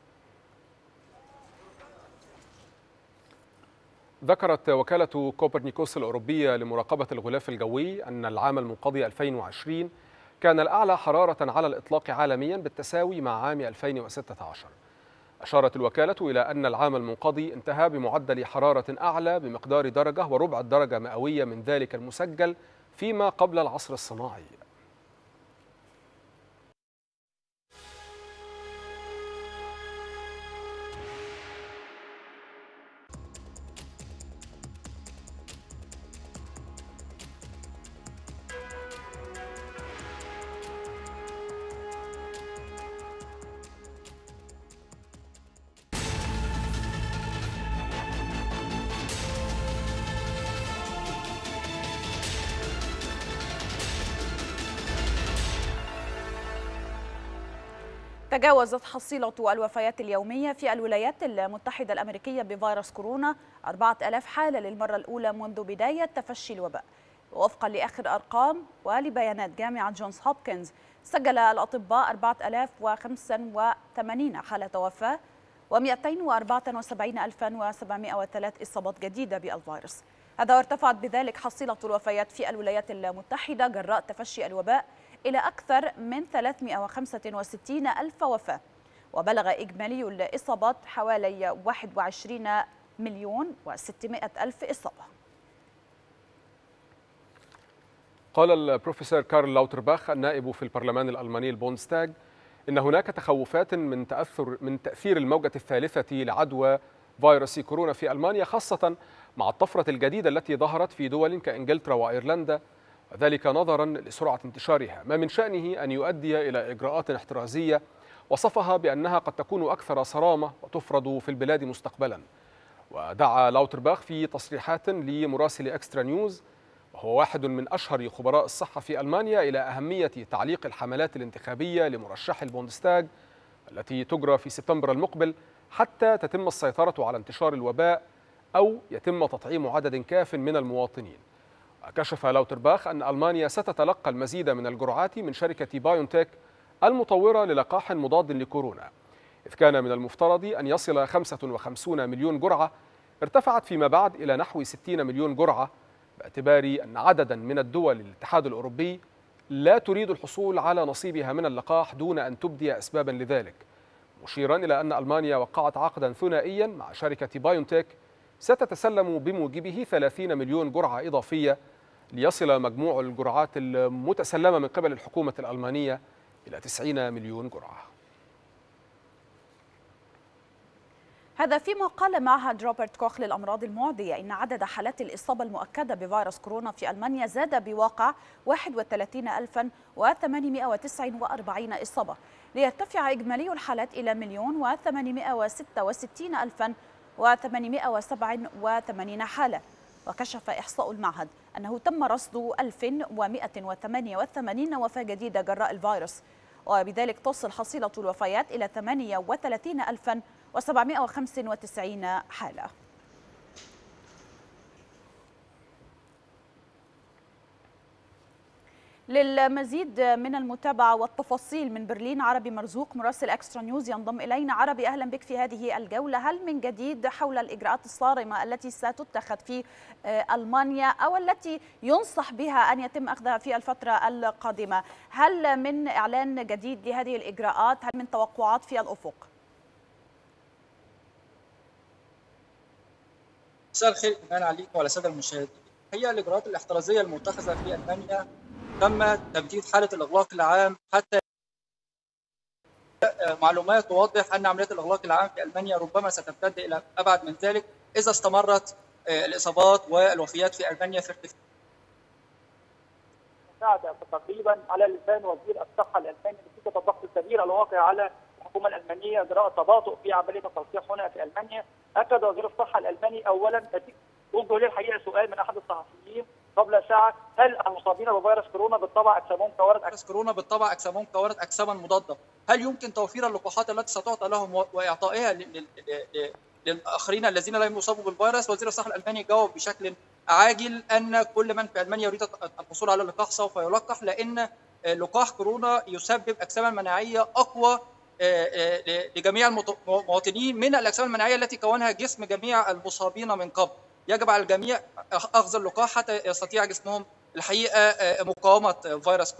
S1: ذكرت وكالة كوبرنيكوس الأوروبية لمراقبة الغلاف الجوي أن العام المنقضي ألفين وعشرين كان الأعلى حرارة على الإطلاق عالميا بالتساوي مع عام ألفين وستة عشر. أشارت الوكالة إلى أن العام المنقضي انتهى بمعدل حرارة أعلى بمقدار درجة وربع الدرجة مئوية من ذلك المسجل فيما قبل العصر الصناعي.
S2: تجاوزت حصيلة الوفيات اليومية في الولايات المتحدة الأمريكية بفيروس كورونا أربعة آلاف حالة للمرة الأولى منذ بداية تفشي الوباء. ووفقا لآخر أرقام ولبيانات جامعة جونز هوبكنز، سجل الأطباء أربعة آلاف وخمسة وثمانين حالة وفاة ومئتين وأربعة وسبعين ألفا وسبعمئة وثلاث إصابات جديدة بالفيروس. هذا وارتفعت بذلك حصيلة الوفيات في الولايات المتحدة جراء تفشي الوباء إلى أكثر من ثلاثمئة وخمسة وستين ألف وفاة، وبلغ إجمالي الإصابات حوالي واحد وعشرين مليون وستمئة ألف إصابة.
S1: قال البروفيسور كارل لاوترباخ النائب في البرلمان الألماني البوندستاغ إن هناك تخوفات من تأثر من تأثير الموجة الثالثة لعدوى فيروس كورونا في ألمانيا، خاصة مع الطفرة الجديدة التي ظهرت في دول كإنجلترا وأيرلندا، وذلك نظرا لسرعة انتشارها، ما من شأنه أن يؤدي إلى إجراءات احترازية وصفها بأنها قد تكون أكثر صرامة وتفرض في البلاد مستقبلا. ودعا لاوترباخ في تصريحات لمراسل إكسترا نيوز، وهو واحد من أشهر خبراء الصحة في ألمانيا، إلى أهمية تعليق الحملات الانتخابية لمرشح البوندستاغ التي تجرى في سبتمبر المقبل حتى تتم السيطرة على انتشار الوباء أو يتم تطعيم عدد كاف من المواطنين. كشف لاوترباخ أن ألمانيا ستتلقى المزيد من الجرعات من شركة بايونتك المطورة للقاح مضاد لكورونا، إذ كان من المفترض أن يصل خمسة وخمسين مليون جرعة، ارتفعت فيما بعد إلى نحو ستين مليون جرعة، باعتبار أن عددا من الدول الاتحاد الأوروبي لا تريد الحصول على نصيبها من اللقاح دون أن تبدي أسبابا لذلك، مشيرا إلى أن ألمانيا وقعت عقدا ثنائيا مع شركة بايونتك ستتسلم بموجبه ثلاثين مليون جرعة إضافية، ليصل مجموع الجرعات المتسلمة من قبل الحكومة الألمانية إلى تسعين مليون جرعة.
S2: هذا فيما قال معهد روبرت كوخ للأمراض المعدية إن عدد حالات الإصابة المؤكدة بفيروس كورونا في ألمانيا زاد بواقع واحد وثلاثين ألفا وثمانمئة وتسعة وأربعين إصابة، ليرتفع إجمالي الحالات إلى مليون وثمانمئة وستة وستين ألفا وثمانمئة وسبعة وثمانين حالة. وكشف إحصاء المعهد أنه تم رصد ألف ومئة وثمانية وثمانين وفاة جديدة جراء الفيروس، وبذلك تصل حصيلة الوفيات إلى ثمانية وثلاثين ألفا وسبعمئة وخمسة وتسعين حالة. للمزيد من المتابعة والتفاصيل من برلين، عربي مرزوق مراسل اكسترا نيوز ينضم إلينا. عربي، أهلا بك في هذه الجولة. هل من جديد حول الإجراءات الصارمة التي ستتخذ في ألمانيا أو التي ينصح بها أن يتم أخذها في الفترة القادمة؟ هل من إعلان جديد لهذه الإجراءات؟ هل من توقعات في الأفق؟
S16: مساء الخير إيمان عليكم وعلى السادة المشاهدين. هي الإجراءات الاحترازية المتخذة في ألمانيا تم تمديد حالة الإغلاق العام حتى معلومات توضح أن عملية الإغلاق العام في ألمانيا ربما ستمتد إلى أبعد من ذلك إذا استمرت الإصابات والوفيات في ألمانيا في ارتفاع.
S17: مساعدة تقريبا على لسان وزير الصحة الألماني نتيجة الضغط الكبير الواقع على الحكومة الألمانية جراء تباطؤ في عملية التلقيح هنا في ألمانيا. أكد وزير الصحة الألماني أولا وجه لي الحقيقة سؤال من أحد الصحفيين قبل ساعة: هل المصابين بفيروس كورونا بالطبع أجسامهم كورد
S16: فيروس كورونا بالطبع أجسامهم كورد أجساما مضادة؟ هل يمكن توفير اللقاحات التي ستعطى لهم وإعطائها للآخرين الذين لم يصابوا بالفيروس؟ وزير الصحة الألماني جاوب بشكل عاجل أن كل من في ألمانيا يريد الحصول على اللقاح سوف يلقح، لأن لقاح كورونا يسبب أجساما مناعية أقوى لجميع المواطنين من الأجسام المناعية التي كونها جسم جميع المصابين من قبل. يجب على الجميع أخذ اللقاح حتى يستطيع جسمهم الحقيقة مقاومة فيروس كورونا.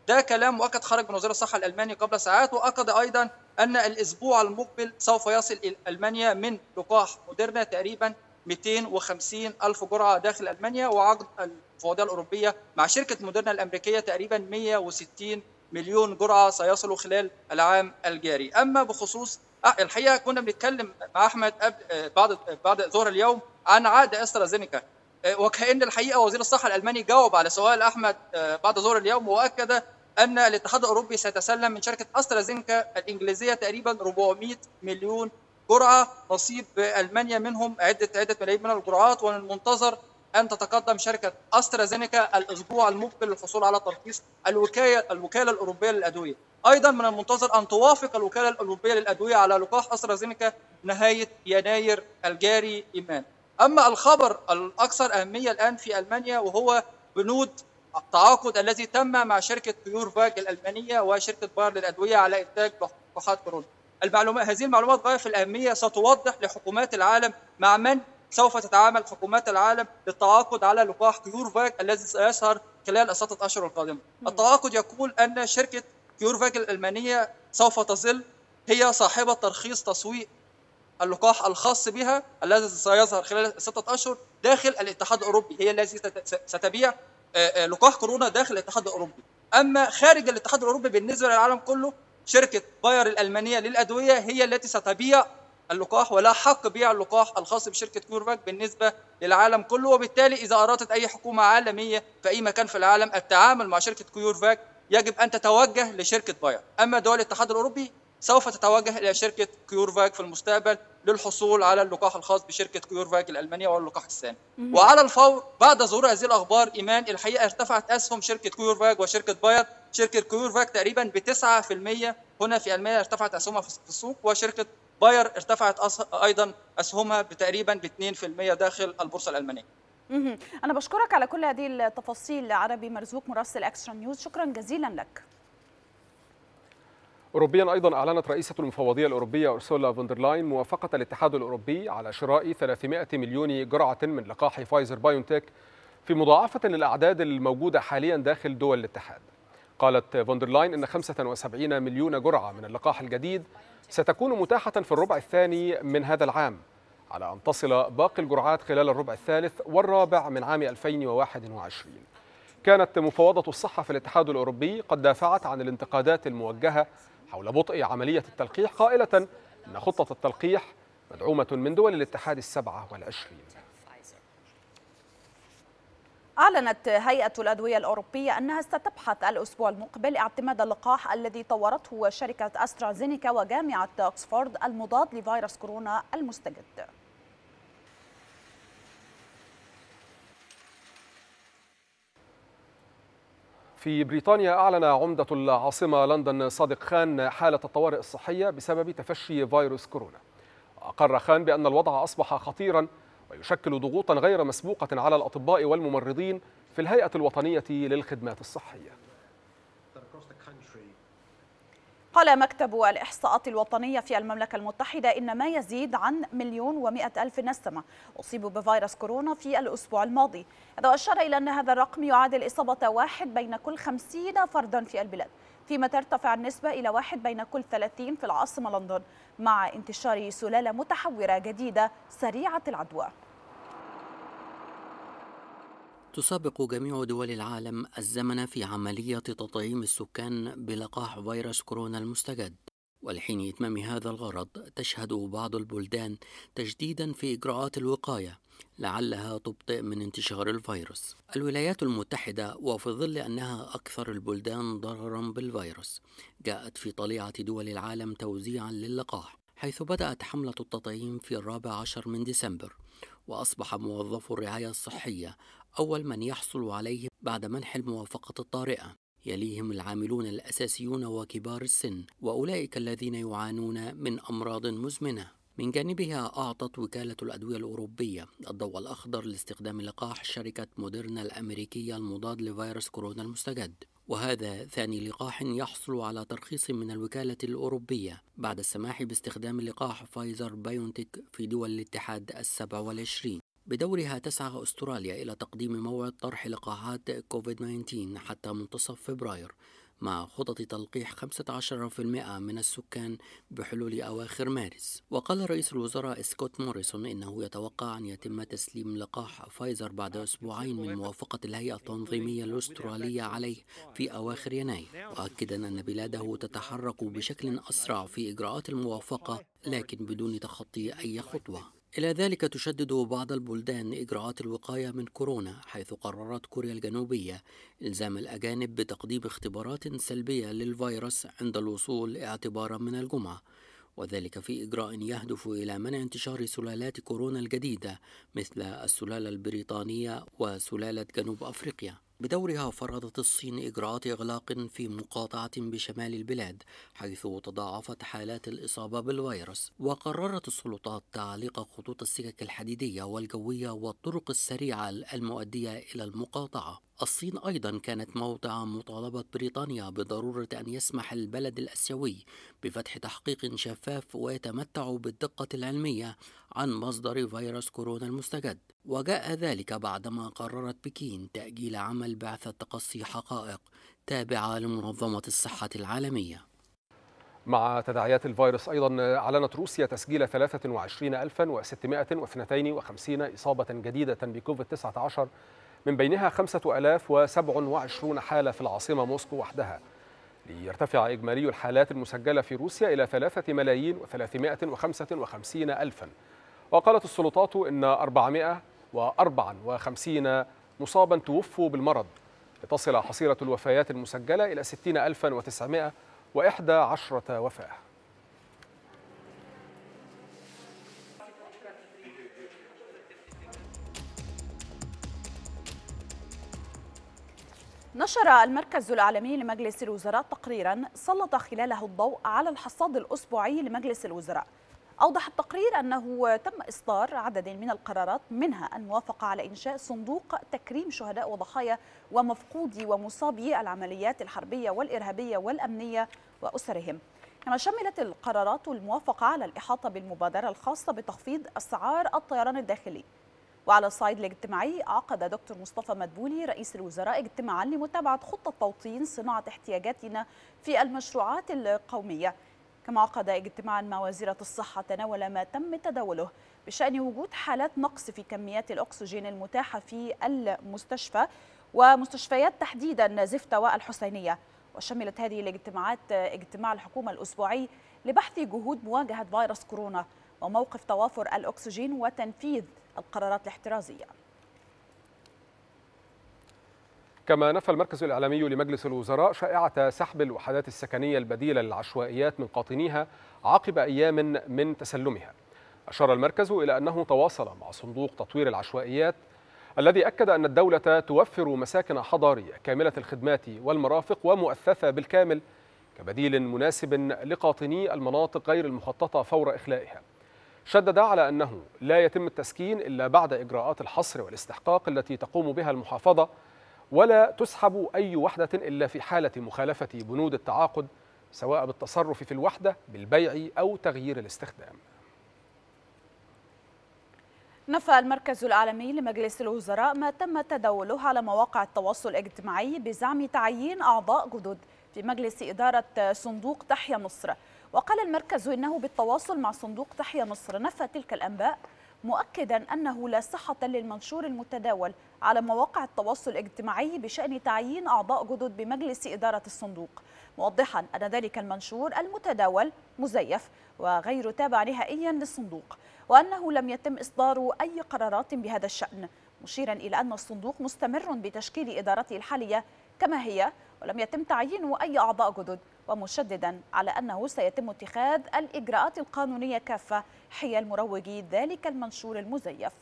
S16: ده كلام مؤكد خرج من وزير الصحة الألماني قبل ساعات، وأكد أيضا أن الأسبوع المقبل سوف يصل إلى ألمانيا من لقاح موديرنا تقريبا مئتين وخمسين ألف جرعة داخل ألمانيا، وعقد المفوضية الأوروبية مع شركة موديرنا الأمريكية تقريبا مئة وستين مليون جرعة سيصلوا خلال العام الجاري. أما بخصوص الحقيقة كنا بنتكلم مع أحمد قبل بعد بعد ظهر اليوم عن عقد أسترازينيكا، وكأن الحقيقة وزير الصحة الألماني جاوب على سؤال أحمد بعد ظهر اليوم، وأكد أن الاتحاد الأوروبي سيتسلم من شركة أسترازينيكا الإنجليزية تقريبا أربعمئة مليون جرعة، نصيب ألمانيا منهم عدة عدة ملايين من الجرعات. ومن المنتظر أن تتقدم شركة أسترازينيكا الأسبوع المقبل للحصول على ترخيص الوكالة الوكالة الأوروبية للأدوية. أيضا من المنتظر أن توافق الوكالة الأوروبية للأدوية على لقاح أسترازينيكا نهاية يناير الجاري إيمان. أما الخبر الأكثر أهمية الآن في ألمانيا وهو بنود التعاقد الذي تم مع شركة كيورفاج الألمانية وشركة باير للأدوية على إنتاج لقاحات كورونا. المعلومات هذه المعلومات غاية في الأهمية، ستوضح لحكومات العالم مع من سوف تتعامل حكومات العالم للتعاقد على لقاح كيورفاج الذي سيظهر خلال الستة أشهر القادمة. التعاقد يقول أن شركة كيورفاج الألمانية سوف تظل هي صاحبة ترخيص تسويق اللقاح الخاص بها الذي سيظهر خلال ستة أشهر داخل الاتحاد الأوروبي، هي التي ستبيع لقاح كورونا داخل الاتحاد الأوروبي. أما خارج الاتحاد الأوروبي بالنسبة للعالم كله، شركة باير الألمانية للأدوية هي التي ستبيع اللقاح، ولا حق بيع اللقاح الخاص بشركة كيورفاج بالنسبة للعالم كله. وبالتالي إذا أرادت أي حكومة عالمية في أي مكان في العالم التعامل مع شركة كيورفاج يجب أن تتوجه لشركة باير. أما دول الاتحاد الأوروبي سوف تتوجه إلى شركة كيورفاج في المستقبل للحصول على اللقاح الخاص بشركة كيورفاج الألمانية واللقاح الثاني. وعلى الفور بعد ظهور هذه الأخبار إيمان الحقيقة ارتفعت أسهم شركة كيورفاج وشركة باير. شركة كيورفاج تقريبا بتسعة في المئة هنا في ألمانيا ارتفعت أسهمها في السوق، وشركة باير ارتفعت أيضا أسهمها بتقريبا ب اثنين في المئة داخل البورصة الألمانية.
S2: أنا بشكرك على كل هذه التفاصيل عربي مرزوق مراسل إكسترا نيوز، شكرا جزيلا لك.
S1: أوروبيا أيضا أعلنت رئيسة المفوضية الأوروبية أورسولا فوندرلاين موافقة الاتحاد الأوروبي على شراء ثلاثمئة مليون جرعة من لقاح فايزر بايونتك في مضاعفة للأعداد الموجودة حاليا داخل دول الاتحاد. قالت فوندرلاين إن خمسة وسبعين مليون جرعة من اللقاح الجديد ستكون متاحة في الربع الثاني من هذا العام، على أن تصل باقي الجرعات خلال الربع الثالث والرابع من عام ألفين وواحد وعشرين. كانت مفوضة الصحة في الاتحاد الأوروبي قد دافعت عن الانتقادات الموجهة حول بطء عملية التلقيح، قائلة أن خطة التلقيح مدعومة من دول الاتحاد السبعة والعشرين.
S2: أعلنت هيئة الأدوية الأوروبية أنها ستبحث الأسبوع المقبل اعتماد اللقاح الذي طورته شركة أسترازينيكا وجامعة أكسفورد المضاد لفيروس كورونا المستجد.
S1: في بريطانيا أعلن عمدة العاصمة لندن صادق خان حالة الطوارئ الصحية بسبب تفشي فيروس كورونا. أقر خان بأن الوضع أصبح خطيرا ويشكل ضغوطا غير مسبوقة على الأطباء والممرضين في الهيئة الوطنية للخدمات الصحية.
S2: قال مكتب الإحصاءات الوطنية في المملكة المتحدة إن ما يزيد عن مليون ومئة ألف نسمة أصيبوا بفيروس كورونا في الأسبوع الماضي. هذا وأشار إلى أن هذا الرقم يعادل إصابة واحد بين كل خمسين فردا في البلاد، فيما ترتفع النسبة إلى واحد بين كل ثلاثين في العاصمة لندن، مع انتشار سلالة متحورة جديدة سريعة العدوى.
S18: تسابق جميع دول العالم الزمن في عملية تطعيم السكان بلقاح فيروس كورونا المستجد، ولحين إتمام هذا الغرض تشهد بعض البلدان تجديدا في إجراءات الوقاية لعلها تبطئ من انتشار الفيروس. الولايات المتحدة وفي ظل أنها أكثر البلدان ضررا بالفيروس جاءت في طليعة دول العالم توزيعا للقاح، حيث بدأت حملة التطعيم في الرابع عشر من ديسمبر، وأصبح موظفو الرعاية الصحية أول من يحصل عليه بعد منح الموافقة الطارئة، يليهم العاملون الأساسيون وكبار السن وأولئك الذين يعانون من أمراض مزمنة. من جانبها أعطت وكالة الأدوية الأوروبية الضوء الأخضر لاستخدام لقاح شركة موديرنا الأمريكية المضاد لفيروس كورونا المستجد، وهذا ثاني لقاح يحصل على ترخيص من الوكالة الأوروبية بعد السماح باستخدام لقاح فايزر بايونتك في دول الاتحاد السبع والعشرين. بدورها تسعى أستراليا إلى تقديم موعد طرح لقاحات كوفيد تسعة عشر حتى منتصف فبراير، مع خطط تلقيح خمسة عشر بالمئة من السكان بحلول أواخر مارس. وقال رئيس الوزراء سكوت موريسون إنه يتوقع أن يتم تسليم لقاح فايزر بعد أسبوعين من موافقة الهيئة التنظيمية الأسترالية عليه في أواخر يناير، مؤكدا أن بلاده تتحرك بشكل أسرع في إجراءات الموافقة لكن بدون تخطي أي خطوة. إلى ذلك تشدد بعض البلدان إجراءات الوقاية من كورونا، حيث قررت كوريا الجنوبية إلزام الأجانب بتقديم اختبارات سلبية للفيروس عند الوصول اعتبارا من الجمعة، وذلك في إجراء يهدف إلى منع انتشار سلالات كورونا الجديدة مثل السلالة البريطانية وسلالة جنوب أفريقيا. بدورها فرضت الصين إجراءات إغلاق في مقاطعة بشمال البلاد حيث تضاعفت حالات الإصابة بالفيروس، وقررت السلطات تعليق خطوط السكك الحديدية والجوية والطرق السريعة المؤدية إلى المقاطعة. الصين أيضا كانت موضع مطالبة بريطانيا بضرورة أن يسمح البلد الآسيوي بفتح تحقيق شفاف ويتمتع بالدقة العلمية عن مصدر فيروس كورونا المستجد، وجاء ذلك بعدما قررت بكين تأجيل عمل بعثة تقصي حقائق تابعة لمنظمة الصحة العالمية.
S1: مع تداعيات الفيروس أيضا أعلنت روسيا تسجيل ثلاثة وعشرين ألفا وستمائة واثنين وخمسين إصابة جديدة بكوفيد تسعة عشر، من بينها خمسة آلاف وسبعة وعشرين حالة في العاصمة موسكو وحدها، ليرتفع إجمالي الحالات المسجلة في روسيا إلى ثلاثة ملايين وثلاثمائة وخمسة وخمسين ألفا. وقالت السلطات إن أربعمائة وأربعة وخمسين مصابا توفوا بالمرض، لتصل حصيلة الوفيات المسجلة إلى ستين ألفا وتسعمائة وإحدى عشرة وفاة.
S2: نشر المركز العالمي لمجلس الوزراء تقريرا سلط خلاله الضوء على الحصاد الأسبوعي لمجلس الوزراء. أوضح التقرير أنه تم إصدار عدد من القرارات، منها الموافقة على إنشاء صندوق تكريم شهداء وضحايا ومفقودي ومصابي العمليات الحربية والإرهابية والأمنية وأسرهم. كما شملت القرارات الموافقة على الإحاطة بالمبادرة الخاصة بتخفيض أسعار الطيران الداخلي. وعلى الصعيد الاجتماعي، عقد دكتور مصطفى مدبولي رئيس الوزراء اجتماعا لمتابعة خطة توطين صناعة احتياجاتنا في المشروعات القومية. كما عقد اجتماعا مع وزيرة الصحة تناول ما تم تداوله بشأن وجود حالات نقص في كميات الأكسجين المتاحة في المستشفى ومستشفيات تحديدا زفتة والحسينية. وشملت هذه الاجتماعات اجتماع الحكومة الأسبوعي لبحث جهود مواجهة فيروس كورونا وموقف توافر الأكسجين وتنفيذ القرارات الاحترازية.
S1: كما نفى المركز الإعلامي لمجلس الوزراء شائعة سحب الوحدات السكنية البديلة للعشوائيات من قاطنيها عقب أيام من تسلمها. أشار المركز إلى أنه تواصل مع صندوق تطوير العشوائيات الذي أكد أن الدولة توفر مساكن حضارية كاملة الخدمات والمرافق ومؤثثة بالكامل كبديل مناسب لقاطني المناطق غير المخططة فور إخلائها. شدد على أنه لا يتم التسكين إلا بعد إجراءات الحصر والاستحقاق التي تقوم بها المحافظة، ولا تسحب أي وحدة إلا في حالة مخالفة بنود التعاقد، سواء بالتصرف في الوحدة بالبيع أو تغيير الاستخدام.
S2: نفى المركز العالمي لمجلس الوزراء ما تم تداوله على مواقع التواصل الاجتماعي بزعم تعيين أعضاء جدد في مجلس إدارة صندوق تحيا مصر. وقال المركز إنه بالتواصل مع صندوق تحيا مصر نفى تلك الأنباء، مؤكدا أنه لا صحة للمنشور المتداول على مواقع التواصل الاجتماعي بشأن تعيين أعضاء جدد بمجلس إدارة الصندوق، موضحا أن ذلك المنشور المتداول مزيف وغير تابع نهائيا للصندوق، وأنه لم يتم إصدار أي قرارات بهذا الشأن، مشيرا إلى أن الصندوق مستمر بتشكيل إدارته الحالية كما هي ولم يتم تعيين أي أعضاء جدد، ومشددا على أنه سيتم اتخاذ الإجراءات القانونية كافة حيال مروجي ذلك المنشور المزيف.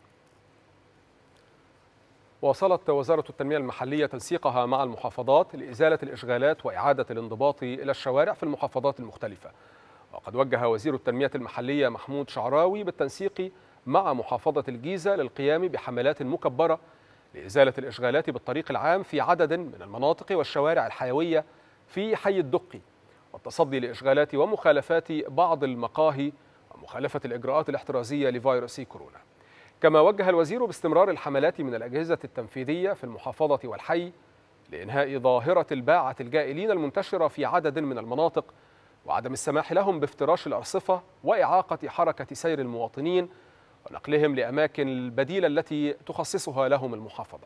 S1: واصلت وزارة التنمية المحلية تنسيقها مع المحافظات لإزالة الإشغالات وإعادة الانضباط إلى الشوارع في المحافظات المختلفة. وقد وجه وزير التنمية المحلية محمود شعراوي بالتنسيق مع محافظة الجيزة للقيام بحملات مكبرة لإزالة الإشغالات بالطريق العام في عدد من المناطق والشوارع الحيوية في حي الدقي، والتصدي لإشغالات ومخالفات بعض المقاهي ومخالفة الإجراءات الاحترازية لفيروس كورونا. كما وجه الوزير باستمرار الحملات من الأجهزة التنفيذية في المحافظة والحي لإنهاء ظاهرة الباعة الجائلين المنتشرة في عدد من المناطق وعدم السماح لهم بافتراش الأرصفة وإعاقة حركة سير المواطنين ونقلهم لأماكن البديلة التي تخصصها لهم المحافظة.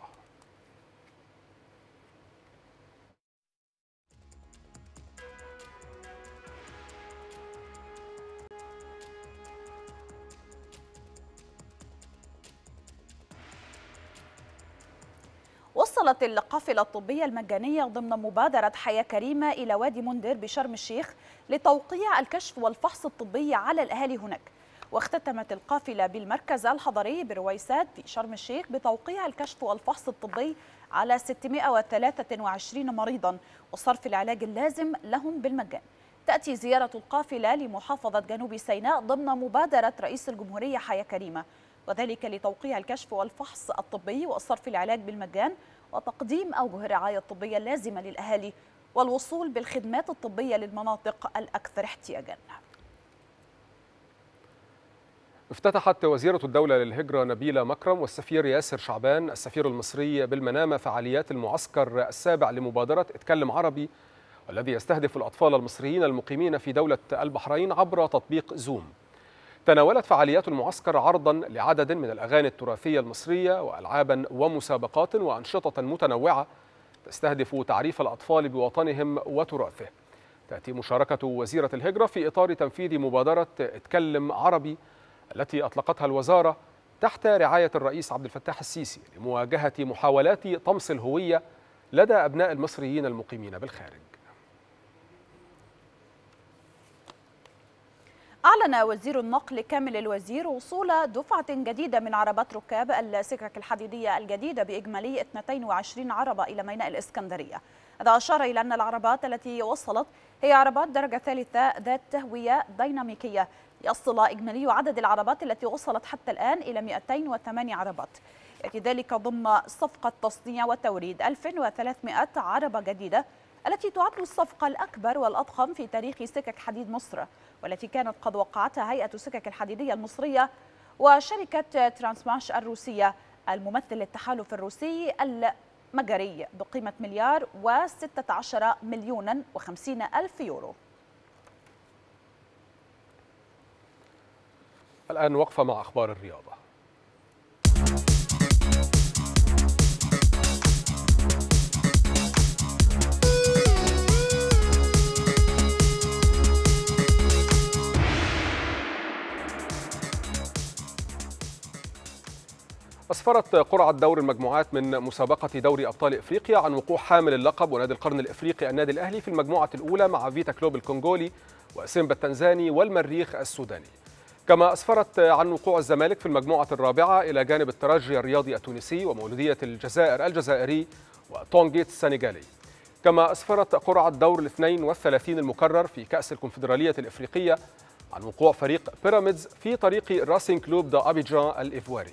S2: وصلت القافلة الطبية المجانية ضمن مبادرة حياة كريمة إلى وادي مندر بشرم الشيخ لتوقيع الكشف والفحص الطبي على الأهالي هناك. واختتمت القافلة بالمركز الحضري برويسات في شرم الشيخ بتوقيع الكشف والفحص الطبي على ستمائة وثلاثة وعشرين مريضا وصرف العلاج اللازم لهم بالمجان. تأتي زيارة القافلة لمحافظة جنوب سيناء ضمن مبادرة رئيس الجمهورية حياة كريمة، وذلك لتوقيع الكشف والفحص الطبي وصرف العلاج بالمجان وتقديم أوجه الرعاية الطبية اللازمة للأهالي والوصول بالخدمات الطبية للمناطق الأكثر احتياجاً.
S1: افتتحت وزيرة الدولة للهجرة نبيلة مكرم والسفير ياسر شعبان السفير المصري بالمنامة فعاليات المعسكر السابع لمبادرة اتكلم عربي، والذي يستهدف الأطفال المصريين المقيمين في دولة البحرين عبر تطبيق زوم. تناولت فعاليات المعسكر عرضا لعدد من الأغاني التراثية المصرية وألعابا ومسابقات وأنشطة متنوعة تستهدف تعريف الأطفال بوطنهم وتراثه. تأتي مشاركة وزيرة الهجرة في إطار تنفيذ مبادرة اتكلم عربي التي أطلقتها الوزارة تحت رعاية الرئيس عبد الفتاح السيسي لمواجهة محاولات طمس الهوية لدى أبناء المصريين المقيمين بالخارج.
S2: أعلن وزير النقل كامل الوزير وصول دفعة جديدة من عربات ركاب السكك الحديدية الجديدة بإجمالي اثنتين وعشرين عربة إلى ميناء الإسكندرية. هذا أشار إلى أن العربات التي وصلت هي عربات درجة ثالثة ذات تهوية ديناميكية، يصل إجمالي عدد العربات التي وصلت حتى الآن إلى مئتين وثمانية عربات. يأتي ذلك ضمن صفقة تصنيع وتوريد ألف وثلاثمائة عربة جديدة التي تعد الصفقة الأكبر والأضخم في تاريخ سكك حديد مصر، والتي كانت قد وقعتها هيئة السكك الحديدية المصرية وشركة ترانسماش الروسية الممثل للتحالف الروسي المجري بقيمة مليار وستة عشر مليون وخمسين ألف يورو.
S1: الآن وقفة مع أخبار الرياضة. أسفرت قرعة دور المجموعات من مسابقة دوري أبطال إفريقيا عن وقوع حامل اللقب ونادي القرن الإفريقي النادي الأهلي في المجموعة الأولى مع فيتا كلوب الكونغولي وسيمبا التنزاني والمريخ السوداني. كما أسفرت عن وقوع الزمالك في المجموعة الرابعة إلى جانب الترجي الرياضي التونسي ومولودية الجزائر الجزائري وتونجيت السنغالي. كما أسفرت قرعة دور الاثنين والثلاثين المكرر في كأس الكونفدرالية الإفريقية عن وقوع فريق بيراميدز في طريق راسين كلوب دا أبيجان الإيفواري.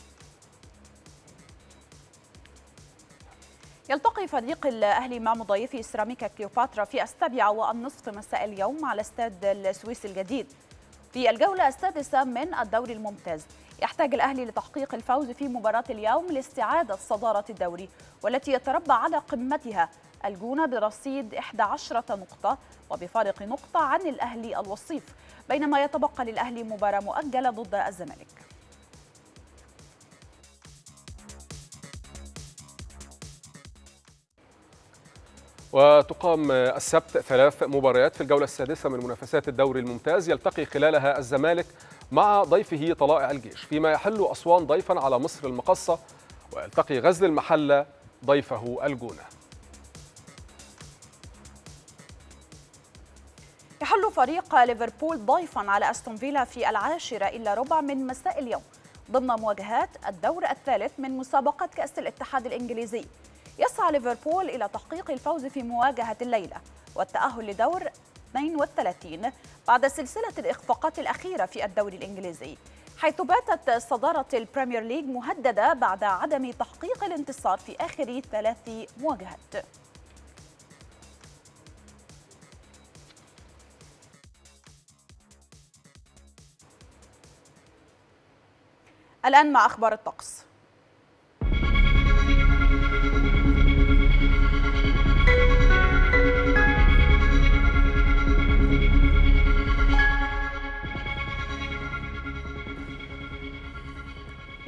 S2: يلتقي فريق الأهلي مع مضيفي سيراميكا كليوباترا في السابعة والنصف مساء اليوم على استاد السويس الجديد في الجولة السادسة من الدوري الممتاز. يحتاج الأهلي لتحقيق الفوز في مباراة اليوم لاستعادة صدارة الدوري، والتي يتربع على قمتها الجونة برصيد إحدى عشرة نقطة وبفارق نقطة عن الأهلي الوصيف، بينما يتبقى للأهلي مباراة مؤجلة ضد الزمالك.
S1: وتقام السبت ثلاث مباريات في الجولة السادسة من منافسات الدوري الممتاز، يلتقي خلالها الزمالك مع ضيفه طلائع الجيش، فيما يحل أسوان ضيفا على مصر المقصة، ويلتقي غزل المحلة ضيفه الجونة.
S2: يحل فريق ليفربول ضيفا على أستون فيلا في العاشرة إلا ربع من مساء اليوم ضمن مواجهات الدور الثالث من مسابقة كأس الاتحاد الإنجليزي. يسعى ليفربول إلى تحقيق الفوز في مواجهة الليلة والتأهل لدور اثنين وثلاثين بعد سلسلة الإخفاقات الأخيرة في الدوري الإنجليزي، حيث باتت صدارة البريمير ليج مهددة بعد عدم تحقيق الانتصار في آخر ثلاث مواجهات. الآن مع أخبار الطقس.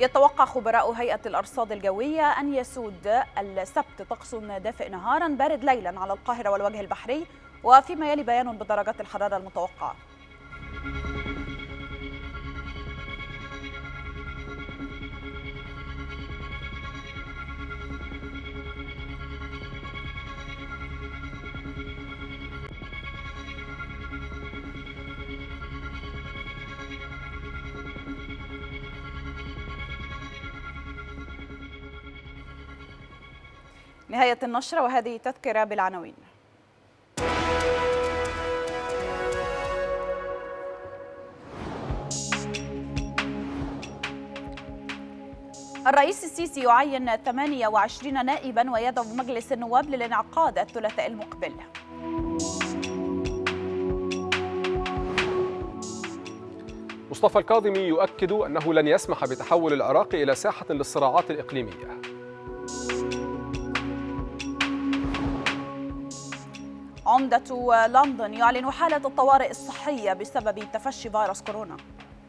S2: يتوقع خبراء هيئة الأرصاد الجوية أن يسود السبت طقس دافئ نهارا بارد ليلا على القاهرة والوجه البحري، وفيما يلي بيان بدرجات الحرارة المتوقعة. نهاية النشرة وهذه تذكرة بالعناوين. الرئيس السيسي يعين ثمانية وعشرين نائبا ويدعو مجلس النواب للانعقاد الثلاثاء المقبل.
S1: مصطفى الكاظمي يؤكد أنه لن يسمح بتحول العراق إلى ساحة للصراعات الإقليمية.
S2: عمدة لندن يعلن حالة الطوارئ الصحية بسبب تفشي فيروس كورونا.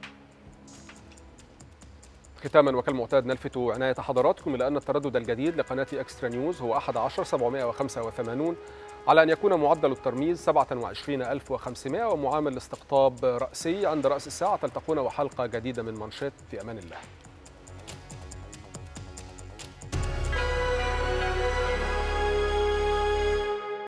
S1: ختاما وكالمعتاد نلفت عناية حضراتكم إلى أن التردد الجديد لقناة إكسترا نيوز هو أحد عشر سبعمائة وخمسة وثمانين، على أن يكون معدل الترميز سبعة وعشرين ألف وخمسمائة، ومعامل الاستقطاب رأسي. عند رأس الساعة تلتقون وحلقة جديدة من منشط. في أمان الله.